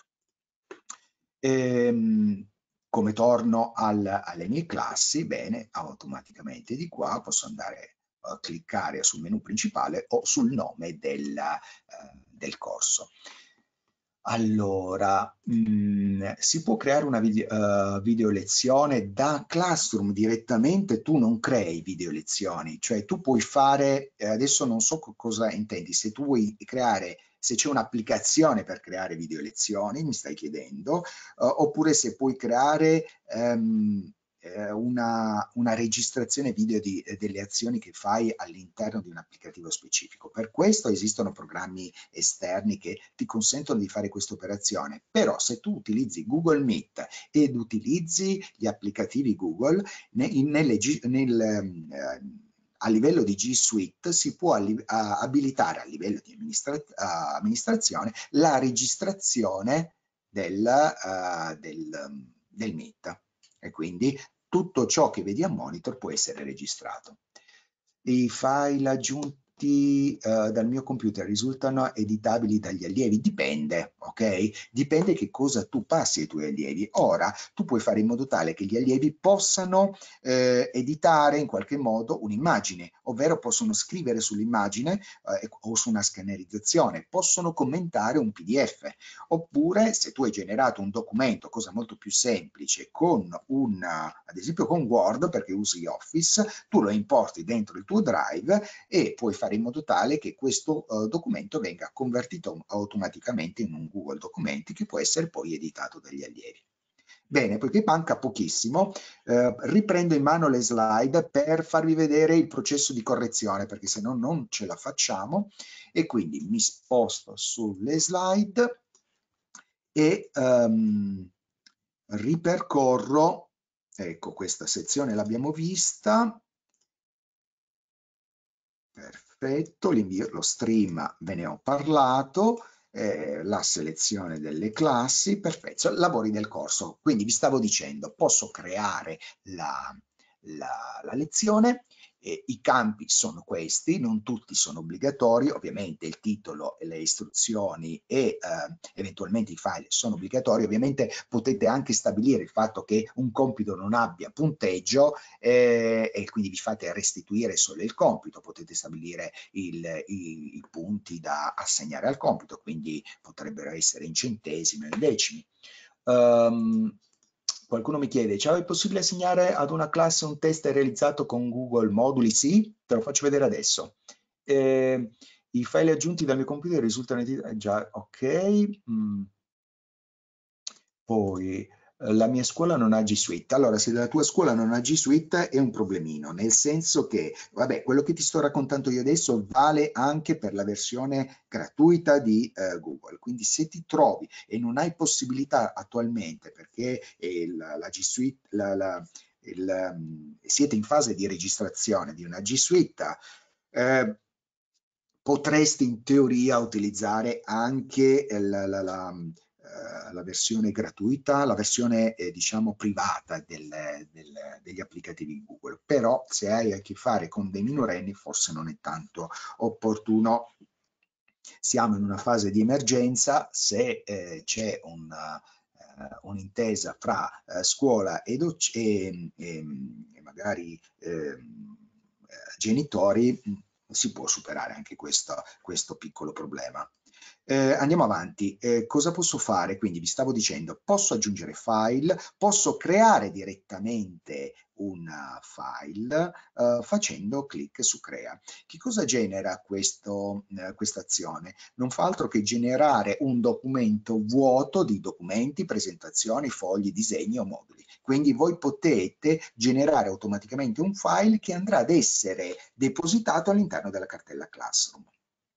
Ehm, come torno al, alle mie classi, bene, automaticamente di qua posso andare a cliccare sul menu principale o sul nome del, eh, del corso. Allora, mh, si può creare una video, uh, video lezione da Classroom direttamente? Tu non crei video lezioni, cioè tu puoi fare, eh, adesso non so cosa intendi, se tu vuoi creare, se c'è un'applicazione per creare video lezioni, mi stai chiedendo, uh, oppure se puoi creare um, Una, una registrazione video di, delle azioni che fai all'interno di un applicativo specifico. Per questo esistono programmi esterni che ti consentono di fare questa operazione, però se tu utilizzi Google Meet ed utilizzi gli applicativi Google, ne, nelle, nel, eh, a livello di G Suite si può abilitare a livello di amministra amministrazione la registrazione del, uh, del, del Meet, e quindi tutto ciò che vedi a monitor può essere registrato. I file aggiunti uh, dal mio computer risultano editabili dagli allievi? Dipende, ok? Dipende che cosa tu passi ai tuoi allievi. Ora, tu puoi fare in modo tale che gli allievi possano eh, editare in qualche modo un'immagine, ovvero possono scrivere sull'immagine eh, o su una scannerizzazione, possono commentare un P D F, oppure se tu hai generato un documento, cosa molto più semplice, con un, ad esempio con Word, perché usi Office, tu lo importi dentro il tuo Drive e puoi fare in modo tale che questo uh, documento venga convertito automaticamente in un Google Documenti che può essere poi editato dagli allievi. Bene, poiché manca pochissimo, eh, riprendo in mano le slide per farvi vedere il processo di correzione, perché se no non ce la facciamo, e quindi mi sposto sulle slide e um, ripercorro, ecco, questa sezione l'abbiamo vista, perfetto, l'invio, lo stream ve ne ho parlato, eh, la selezione delle classi, perfetto, lavori del corso. Quindi vi stavo dicendo, posso creare la, la, la lezione, eh, i campi sono questi, non tutti sono obbligatori, ovviamente il titolo, le istruzioni e eh, eventualmente i file sono obbligatori, ovviamente potete anche stabilire il fatto che un compito non abbia punteggio eh, e quindi vi fate restituire solo il compito, potete stabilire il, i, i punti da assegnare al compito, quindi potrebbero essere in centesimi o in decimi. Um, Qualcuno mi chiede, ciao, è possibile assegnare ad una classe un test realizzato con Google Moduli? Sì, te lo faccio vedere adesso. Eh, I file aggiunti dal mio computer risultano già ok. Mm. Poi la mia scuola non ha G Suite. Allora, se la tua scuola non ha G Suite è un problemino, nel senso che, vabbè, quello che ti sto raccontando io adesso vale anche per la versione gratuita di eh, Google. Quindi se ti trovi e non hai possibilità attualmente, perché eh, la, la G Suite, la, la, il, um, siete in fase di registrazione di una G Suite, eh, potresti in teoria utilizzare anche la, la, la la versione gratuita, la versione eh, diciamo privata del, del, degli applicativi Google, però se hai a che fare con dei minorenni forse non è tanto opportuno. Siamo in una fase di emergenza, se eh, c'è una, uh, un'intesa fra uh, scuola e, e, e, e magari eh, genitori, si può superare anche questo, questo piccolo problema. Eh, andiamo avanti, eh, cosa posso fare? Quindi vi stavo dicendo, posso aggiungere file, posso creare direttamente un file eh, facendo clic su crea. Che cosa genera questo, eh, questa azione? Non fa altro che generare un documento vuoto di documenti, presentazioni, fogli, disegni o moduli. Quindi voi potete generare automaticamente un file che andrà ad essere depositato all'interno della cartella Classroom.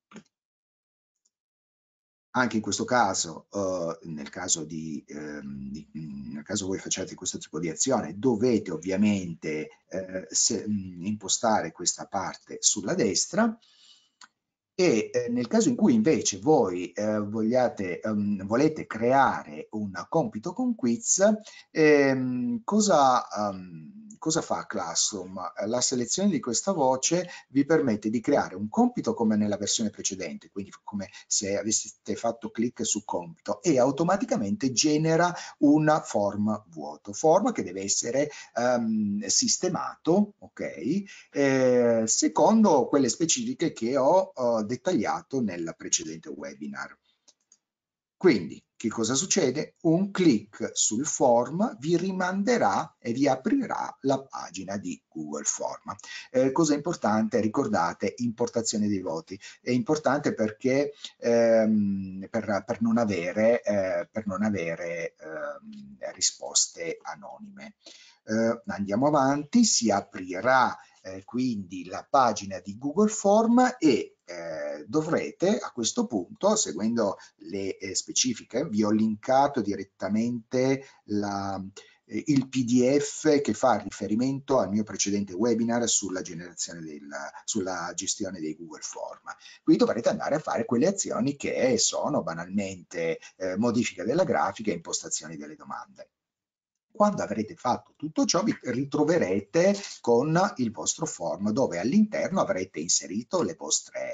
Anche in questo caso, uh, nel caso di, ehm, di, nel caso voi facciate questo tipo di azione, dovete ovviamente eh, se, mh, impostare questa parte sulla destra e eh, nel caso in cui invece voi eh, vogliate, um, volete creare un compito con quiz, ehm, cosa, um, cosa fa Classroom? La selezione di questa voce vi permette di creare un compito come nella versione precedente, quindi come se aveste fatto clic su compito, e automaticamente genera un form vuoto, form che deve essere um, sistemato, ok? Eh, secondo quelle specifiche che ho uh, dettagliato nel precedente webinar. Quindi, che cosa succede? Un clic sul form vi rimanderà e vi aprirà la pagina di Google Form. Eh, cosa importante? Ricordate, importazione dei voti. È importante perché ehm, per, per non avere, eh, per non avere ehm, risposte anonime. Eh, andiamo avanti, si aprirà eh, quindi la pagina di Google Form e eh, dovrete a questo punto, seguendo le eh, specifiche, vi ho linkato direttamente la, eh, il P D F che fa riferimento al mio precedente webinar sulla generazione del, sulla gestione dei Google Form. Qui dovrete andare a fare quelle azioni che sono banalmente eh, modifica della grafica e impostazioni delle domande. Quando avrete fatto tutto ciò vi ritroverete con il vostro form dove all'interno avrete inserito le vostre, eh,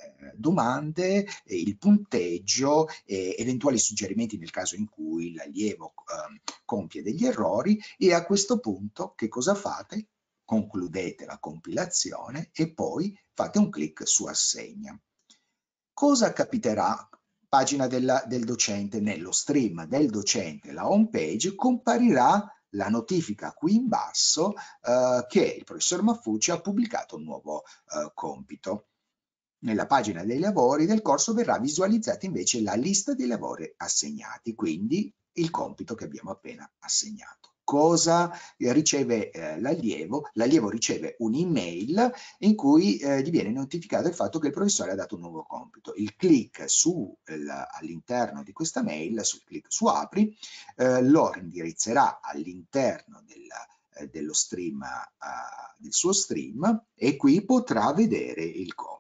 eh, domande, eh, il punteggio e eventuali suggerimenti nel caso in cui l'allievo eh, compie degli errori, e a questo punto che cosa fate? Concludete la compilazione e poi fate un clic su assegna. Cosa capiterà? Pagina della, del docente, nello stream del docente, la home page, comparirà la notifica qui in basso eh, che il professor Maffucci ha pubblicato un nuovo eh, compito. Nella pagina dei lavori del corso verrà visualizzata invece la lista dei lavori assegnati, quindi il compito che abbiamo appena assegnato. Cosa riceve eh, l'allievo? L'allievo riceve un'email in cui eh, gli viene notificato il fatto che il professore ha dato un nuovo compito. Il clic su, all'interno di questa mail, sul clic su apri, eh, lo indirizzerà all'interno del, eh, dello stream, eh, del suo stream, e qui potrà vedere il compito.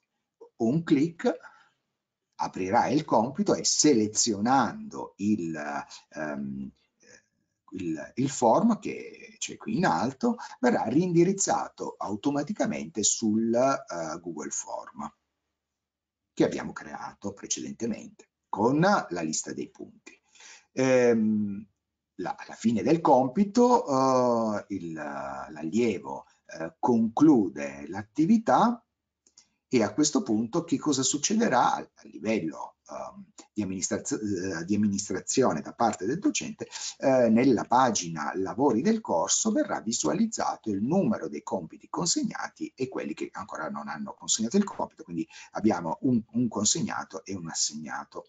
Un clic aprirà il compito e selezionando il, um, il, il form che c'è qui in alto verrà rindirizzato automaticamente sul uh, Google Form che abbiamo creato precedentemente con la lista dei punti. Ehm, la, alla fine del compito uh, l'allievo uh, conclude l'attività. E a questo punto che cosa succederà a livello um, di, amministrazio uh, di amministrazione da parte del docente? Uh, nella pagina lavori del corso verrà visualizzato il numero dei compiti consegnati e quelli che ancora non hanno consegnato il compito, quindi abbiamo un, un consegnato e un assegnato.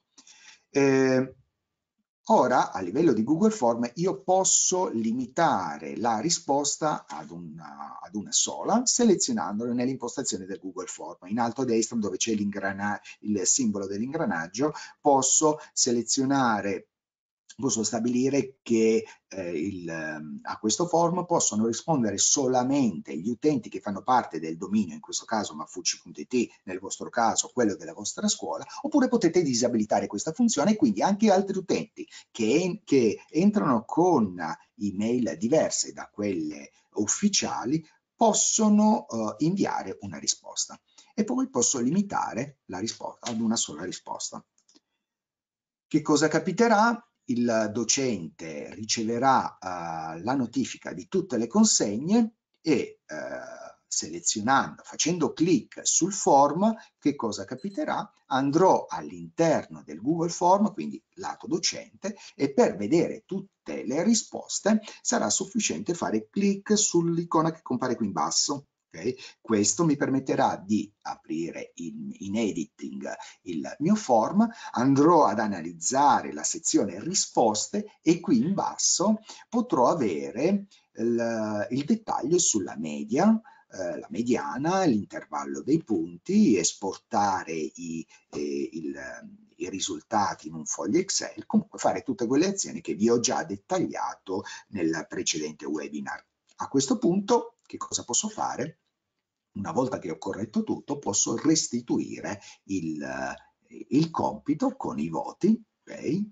Eh, Ora, a livello di Google Form, io posso limitare la risposta ad una, ad una sola, selezionandolo nell'impostazione del Google Form. In alto a destra, dove c'è il simbolo dell'ingranaggio, posso selezionare, posso stabilire che eh, il, a questo form possono rispondere solamente gli utenti che fanno parte del dominio, in questo caso maffucci punto it, nel vostro caso quello della vostra scuola, oppure potete disabilitare questa funzione e quindi anche altri utenti che, che entrano con email diverse da quelle ufficiali possono uh, inviare una risposta, e poi posso limitare la risposta ad una sola risposta. Che cosa capiterà? Il docente riceverà uh, la notifica di tutte le consegne e uh, selezionando, facendo clic sul form, che cosa capiterà? Andrò all'interno del Google Form, quindi lato docente, e per vedere tutte le risposte sarà sufficiente fare clic sull'icona che compare qui in basso. Okay? Questo mi permetterà di aprire in, in editing il mio form, andrò ad analizzare la sezione risposte e qui in basso potrò avere il, il dettaglio sulla media, eh, la mediana, l'intervallo dei punti, esportare i, eh, il, i risultati in un foglio Excel, comunque fare tutte quelle azioni che vi ho già dettagliato nel precedente webinar. A questo punto che cosa posso fare? Una volta che ho corretto tutto, posso restituire il, il compito con i voti, ok?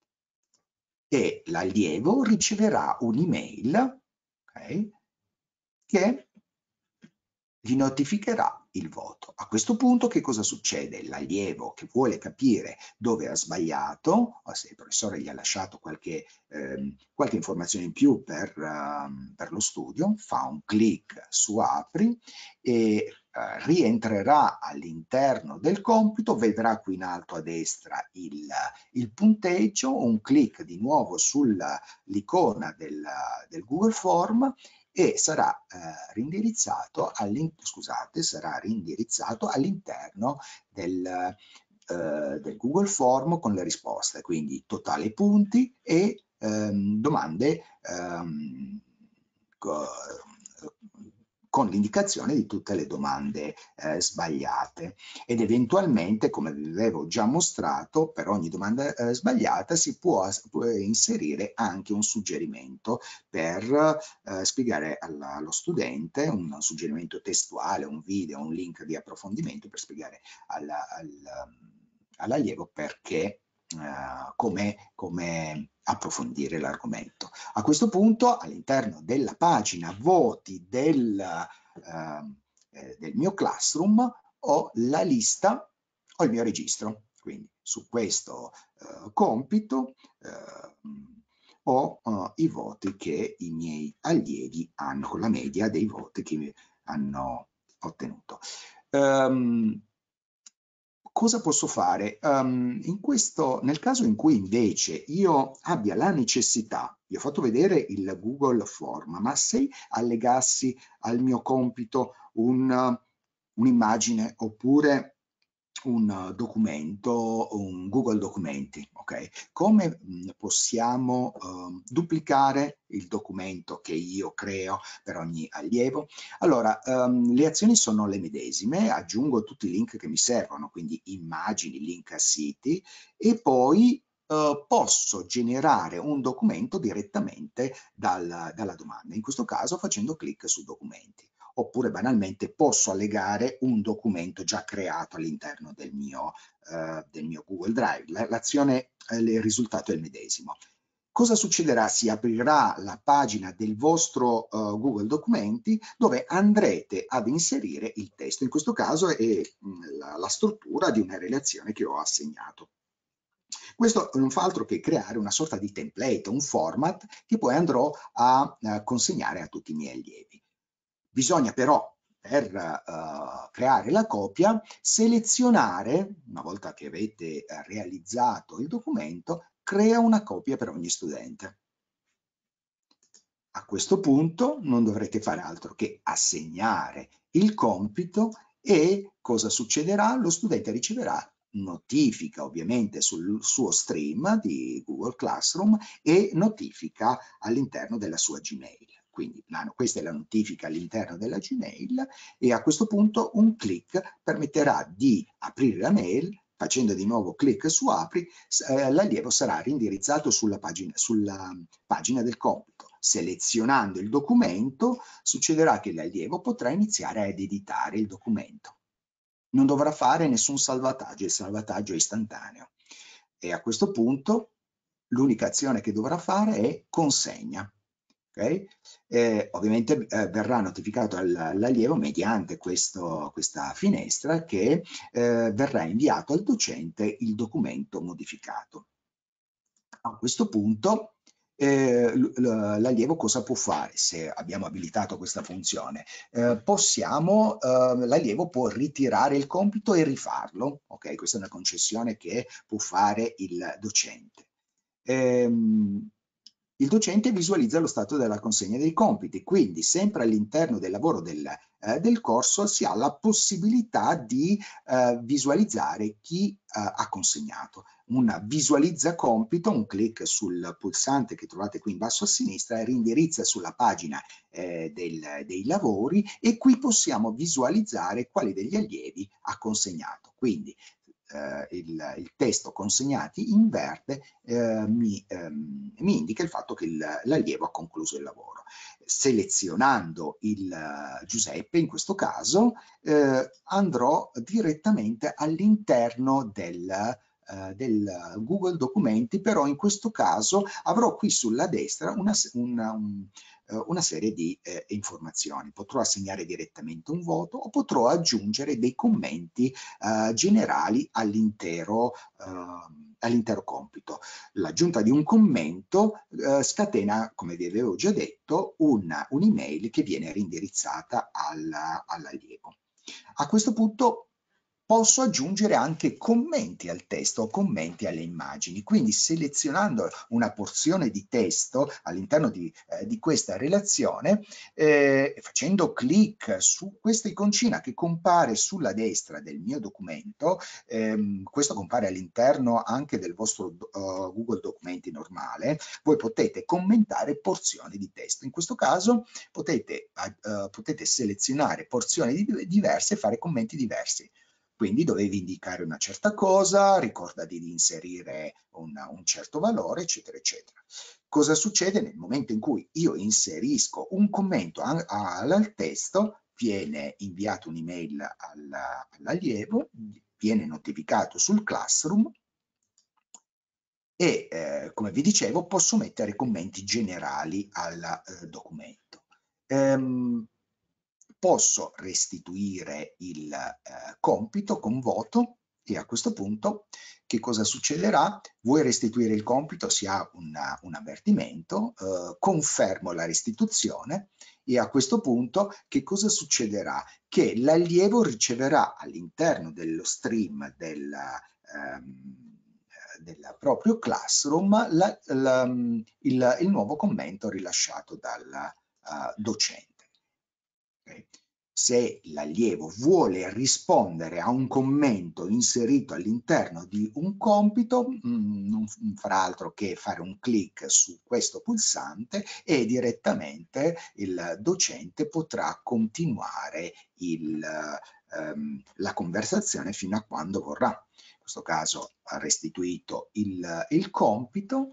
E l'allievo riceverà un'email, ok, che gli notificherà il voto. A questo punto che cosa succede? L'allievo che vuole capire dove ha sbagliato, o se il professore gli ha lasciato qualche, ehm, qualche informazione in più per, um, per lo studio, fa un clic su apri e Uh, rientrerà all'interno del compito, vedrà qui in alto a destra il, il punteggio, un clic di nuovo sull'icona del, del Google Form e sarà eh, rindirizzato all'interno del, eh, del Google Form con le risposte, quindi totale punti e ehm, domande ehm, con l'indicazione di tutte le domande eh, sbagliate, ed eventualmente, come vi avevo già mostrato, per ogni domanda eh, sbagliata si può, può inserire anche un suggerimento per eh, spiegare alla, allo studente, un suggerimento testuale, un video, un link di approfondimento per spiegare alla, al, all'allievo perché Uh, come, come approfondire l'argomento. A questo punto, all'interno della pagina voti del, uh, eh, del mio Classroom, ho la lista, ho il mio registro. Quindi su questo eh, compito eh, ho uh, i voti che i miei allievi hanno, con la media dei voti che hanno ottenuto. Um, cosa posso fare? Um, in questo, nel caso in cui invece io abbia la necessità, vi ho fatto vedere il Google Form, ma se allegassi al mio compito un, un'immagine oppure un documento, un Google Documenti, ok? Come mh, possiamo uh, duplicare il documento che io creo per ogni allievo? Allora, um, le azioni sono le medesime, aggiungo tutti i link che mi servono, quindi immagini, link a siti, e poi uh, posso generare un documento direttamente dal, dalla domanda, in questo caso facendo clic su documenti. Oppure banalmente posso allegare un documento già creato all'interno del mio, eh, del mio Google Drive. L'azione, eh, il risultato è il medesimo. Cosa succederà? Si aprirà la pagina del vostro uh, Google Documenti dove andrete ad inserire il testo. In questo caso è mh, la, la struttura di una relazione che ho assegnato. Questo non fa altro che creare una sorta di template, un format che poi andrò a, a consegnare a tutti i miei allievi. Bisogna però, per uh, creare la copia, selezionare, una volta che avete uh, realizzato il documento, crea una copia per ogni studente. A questo punto non dovrete fare altro che assegnare il compito e cosa succederà? Lo studente riceverà notifica ovviamente sul suo stream di Google Classroom e notifica all'interno della sua Gmail. Quindi la, questa è la notifica all'interno della Gmail e a questo punto un clic permetterà di aprire la mail. Facendo di nuovo clic su apri, eh, l'allievo sarà rindirizzato sulla pagina, sulla pagina del compito. Selezionando il documento succederà che l'allievo potrà iniziare ad editare il documento. Non dovrà fare nessun salvataggio, il salvataggio è istantaneo. E a questo punto l'unica azione che dovrà fare è consegna. Okay? Eh, ovviamente eh, verrà notificato all'allievo mediante questo, questa finestra che eh, verrà inviato al docente il documento modificato. A questo punto eh, l'allievo cosa può fare se abbiamo abilitato questa funzione? Eh, possiamo, eh, l'allievo può ritirare il compito e rifarlo, ok? Questa è una concessione che può fare il docente. Ehm, il docente visualizza lo stato della consegna dei compiti, quindi sempre all'interno del lavoro del, eh, del corso si ha la possibilità di eh, visualizzare chi eh, ha consegnato. Un visualizza compito, un clic sul pulsante che trovate qui in basso a sinistra, rindirizza sulla pagina eh, del, dei lavori e qui possiamo visualizzare quali degli allievi ha consegnato. Quindi eh, il, il testo consegnati in verde eh, mi, ehm, mi indica il fatto che l'allievo ha concluso il lavoro. Selezionando il uh, Giuseppe, in questo caso, eh, andrò direttamente all'interno del Uh, del Google Documenti, però in questo caso avrò qui sulla destra una, una, un, uh, una serie di uh, informazioni. Potrò assegnare direttamente un voto o potrò aggiungere dei commenti uh, generali all'intero all'intero compito. L'aggiunta di un commento uh, scatena, come vi avevo già detto, un'email un che viene rindirizzata all'allievo. A questo punto posso aggiungere anche commenti al testo o commenti alle immagini, quindi selezionando una porzione di testo all'interno di, eh, di questa relazione, eh, facendo clic su questa iconcina che compare sulla destra del mio documento, ehm, questo compare all'interno anche del vostro uh, Google Documenti normale, voi potete commentare porzioni di testo. In questo caso potete, uh, potete selezionare porzioni di, diverse e fare commenti diversi. Quindi dovevi indicare una certa cosa, ricordati di inserire una, un certo valore, eccetera, eccetera. Cosa succede nel momento in cui io inserisco un commento al, al testo, viene inviato un'email all'allievo, viene notificato sul Classroom e, eh, come vi dicevo, posso mettere commenti generali al eh, documento. Ehm, posso restituire il eh, compito con voto e a questo punto che cosa succederà? Vuoi restituire il compito? Si ha una, un avvertimento, eh, confermo la restituzione e a questo punto che cosa succederà? Che l'allievo riceverà all'interno dello stream del, ehm, del proprio classroom la, la, il, il nuovo commento rilasciato dal uh, docente. Okay. Se l'allievo vuole rispondere a un commento inserito all'interno di un compito, mh, non farà altro che fare un clic su questo pulsante e direttamente il docente potrà continuare il, ehm, la conversazione fino a quando vorrà. In questo caso ha restituito il, il compito,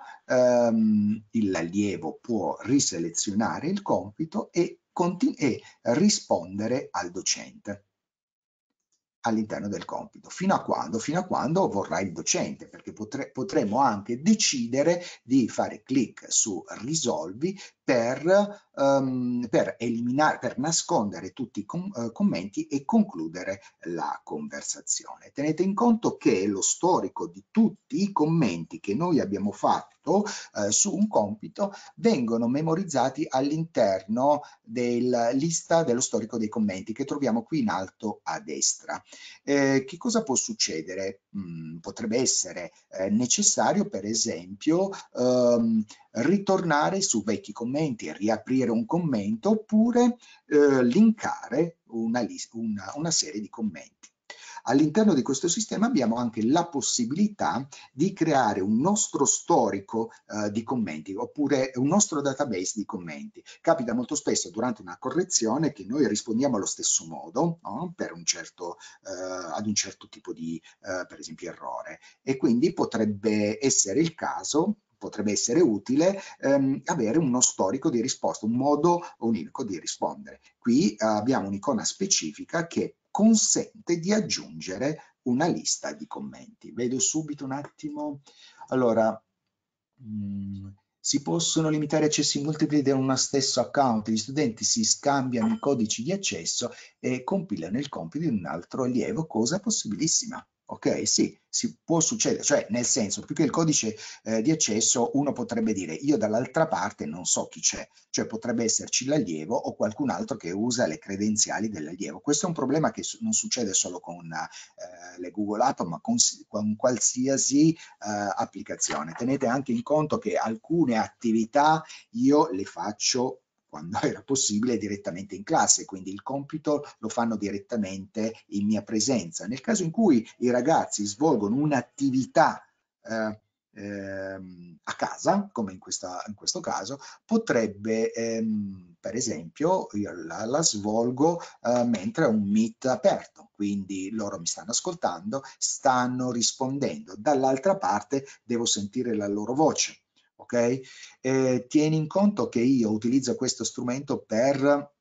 ehm, l'allievo può riselezionare il compito e e rispondere al docente all'interno del compito. Fino a quando? Fino a quando vorrà il docente, perché potre, potremo anche decidere di fare clic su risolvi per, um, per eliminare, per nascondere tutti i com uh, commenti e concludere la conversazione. Tenete in conto che lo storico di tutti i commenti che noi abbiamo fatto uh, su un compito vengono memorizzati all'interno della lista dello storico dei commenti che troviamo qui in alto a destra. Eh, che cosa può succedere? Mm, potrebbe essere eh, necessario, per esempio, ehm, ritornare su vecchi commenti, riaprire un commento oppure eh, linkare una, una, una serie di commenti. All'interno di questo sistema abbiamo anche la possibilità di creare un nostro storico eh, di commenti oppure un nostro database di commenti. Capita molto spesso durante una correzione che noi rispondiamo allo stesso modo, no? Per un certo, eh, ad un certo tipo di, eh, per esempio, errore. E quindi potrebbe essere il caso potrebbe essere utile ehm, avere uno storico di risposta, un modo unico di rispondere. Qui eh, abbiamo un'icona specifica che consente di aggiungere una lista di commenti. Vedo subito un attimo. Allora, mh, si possono limitare accessi multipli da uno stesso account. Gli studenti si scambiano i codici di accesso e compilano il compito di un altro allievo, cosa possibilissima. Ok, sì, si può succedere, cioè nel senso, più che il codice eh, di accesso, uno potrebbe dire io dall'altra parte non so chi c'è, cioè potrebbe esserci l'allievo o qualcun altro che usa le credenziali dell'allievo. Questo è un problema che non succede solo con eh, le Google App, ma con, con qualsiasi eh, applicazione. Tenete anche in conto che alcune attività io le faccio quando era possibile direttamente in classe, quindi il compito lo fanno direttamente in mia presenza. Nel caso in cui i ragazzi svolgono un'attività eh, ehm, a casa, come in, questa, in questo caso, potrebbe, ehm, per esempio, io la, la svolgo eh, mentre ho un Meet aperto, quindi loro mi stanno ascoltando, stanno rispondendo. Dall'altra parte devo sentire la loro voce. Ok? Eh, tieni in conto che io utilizzo questo strumento per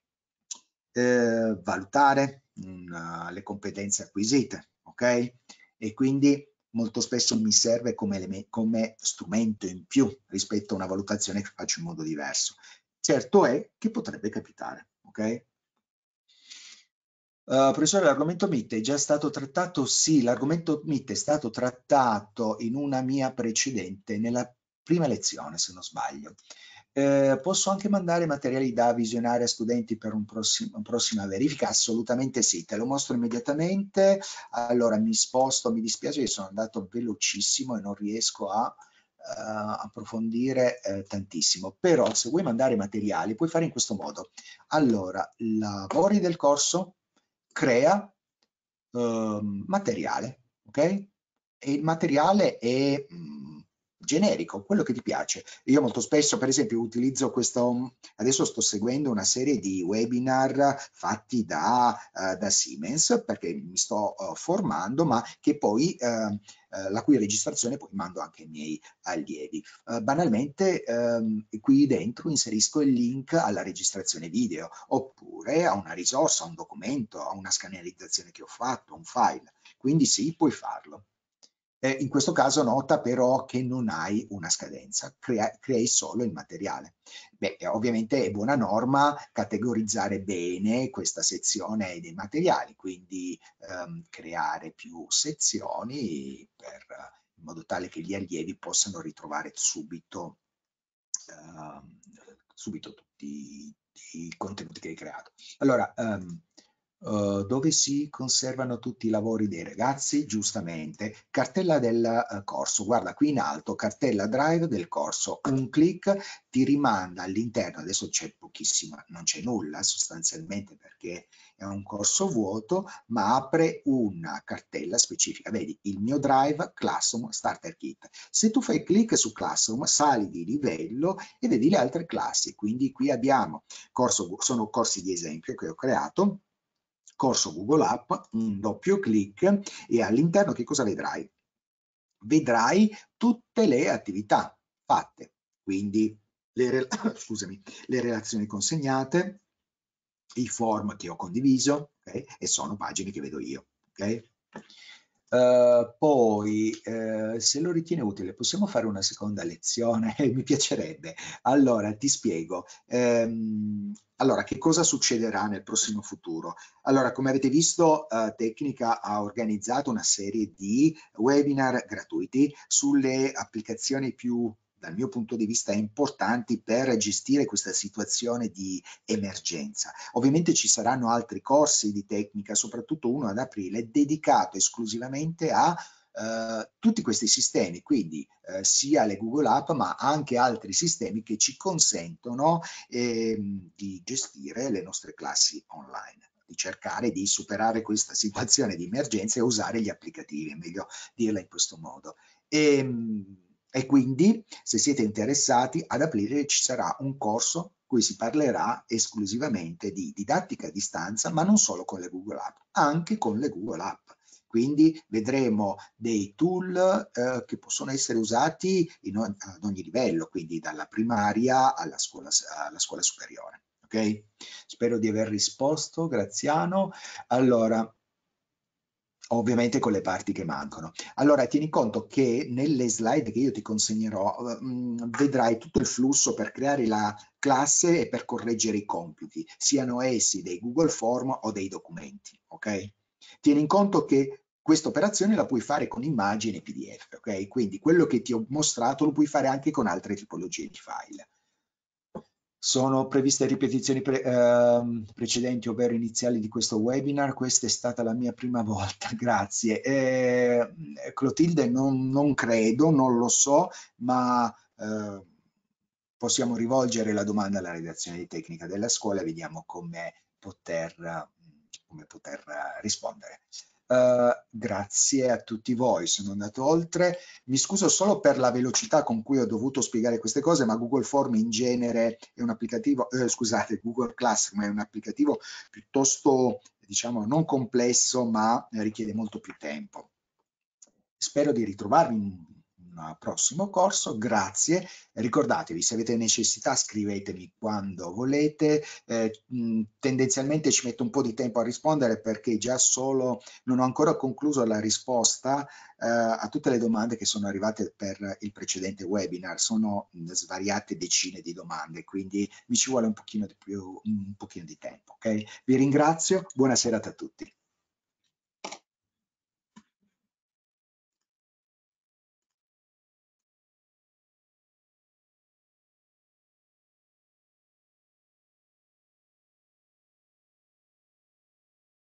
eh, valutare mh, le competenze acquisite, ok? E quindi molto spesso mi serve come, come strumento in più rispetto a una valutazione che faccio in modo diverso. Certo è che potrebbe capitare, ok? Uh, professore, l'argomento M I T è già stato trattato? Sì, l'argomento M I T è stato trattato in una mia precedente, nella prima lezione, se non sbaglio. Eh, posso anche mandare materiali da visionare a studenti per un prossimo, una prossima verifica? Assolutamente sì, te lo mostro immediatamente. Allora mi sposto, mi dispiace che sono andato velocissimo e non riesco a Uh, approfondire eh, tantissimo, però se vuoi mandare materiali puoi fare in questo modo. Allora, lavori del corso, crea uh, materiale, ok? E il materiale è mh, generico, quello che ti piace. Io molto spesso, per esempio, utilizzo questo, adesso sto seguendo una serie di webinar fatti da, uh, da Siemens perché mi sto uh, formando, ma che poi uh, la cui registrazione poi mando anche ai miei allievi. Uh, banalmente um, qui dentro inserisco il link alla registrazione video oppure a una risorsa, a un documento, a una scannerizzazione che ho fatto, un file. Quindi sì, puoi farlo. Eh, in questo caso nota però che non hai una scadenza, crea, crei solo il materiale. Beh, ovviamente è buona norma categorizzare bene questa sezione dei materiali, quindi ehm, creare più sezioni per, in modo tale che gli allievi possano ritrovare subito, ehm, subito tutti i contenuti che hai creato. Allora, um, uh, dove si conservano tutti i lavori dei ragazzi? Giustamente, cartella del uh, corso. Guarda qui in alto, cartella Drive del corso. Un clic ti rimanda all'interno, adesso c'è pochissima, non c'è nulla sostanzialmente perché è un corso vuoto, ma apre una cartella specifica. Vedi, il mio Drive Classroom Starter Kit. Se tu fai clic su Classroom, sali di livello e vedi le altre classi. Quindi qui abbiamo corso, sono corsi di esempio che ho creato, corso Google App, un doppio clic e all'interno che cosa vedrai? Vedrai tutte le attività fatte, quindi le, scusami, le relazioni consegnate, i form che ho condiviso, okay? E sono pagine che vedo io. Okay? Uh, poi, uh, se lo ritiene utile, possiamo fare una seconda lezione? Mi piacerebbe. Allora, ti spiego. Um, allora, che cosa succederà nel prossimo futuro? Allora, come avete visto, uh, Tecnica ha organizzato una serie di webinar gratuiti sulle applicazioni più, dal mio punto di vista, importanti per gestire questa situazione di emergenza. Ovviamente ci saranno altri corsi di Tecnica, soprattutto uno ad aprile, dedicato esclusivamente a Uh, tutti questi sistemi, quindi uh, sia le Google App ma anche altri sistemi che ci consentono eh, di gestire le nostre classi online, di cercare di superare questa situazione di emergenza e usare gli applicativi, è meglio dirla in questo modo. E, e quindi se siete interessati ad aprile ci sarà un corso in cui si parlerà esclusivamente di didattica a distanza, ma non solo con le Google App, anche con le Google App. Quindi vedremo dei tool eh, che possono essere usati in, ad ogni livello, quindi dalla primaria alla scuola, alla scuola superiore. Ok? Spero di aver risposto, Graziano. Allora, ovviamente con le parti che mancano. Allora, tieni conto che nelle slide che io ti consegnerò mh, vedrai tutto il flusso per creare la classe e per correggere i compiti, siano essi dei Google Form o dei documenti, ok? Tieni conto che questa operazione la puoi fare con immagini e P D F, ok? Quindi quello che ti ho mostrato lo puoi fare anche con altre tipologie di file. Sono previste ripetizioni pre eh, precedenti, ovvero iniziali di questo webinar. Questa è stata la mia prima volta, grazie. Eh, Clotilde, non, non credo, non lo so, ma eh, possiamo rivolgere la domanda alla redazione di tecnica della scuola e vediamo come poter, come poter rispondere. Uh, grazie a tutti voi, sono andato oltre. Mi scuso solo per la velocità con cui ho dovuto spiegare queste cose, ma Google Form in genere è un applicativo, eh, scusate, Google Classroom è un applicativo piuttosto, diciamo, non complesso, ma richiede molto più tempo. Spero di ritrovarvi in un prossimo corso, grazie. Ricordatevi, se avete necessità scrivetemi quando volete, eh, tendenzialmente ci metto un po' di tempo a rispondere perché già solo non ho ancora concluso la risposta eh, a tutte le domande che sono arrivate per il precedente webinar, sono svariate decine di domande, quindi mi ci vuole un pochino di più, un pochino di tempo, ok? Vi ringrazio, buona serata a tutti.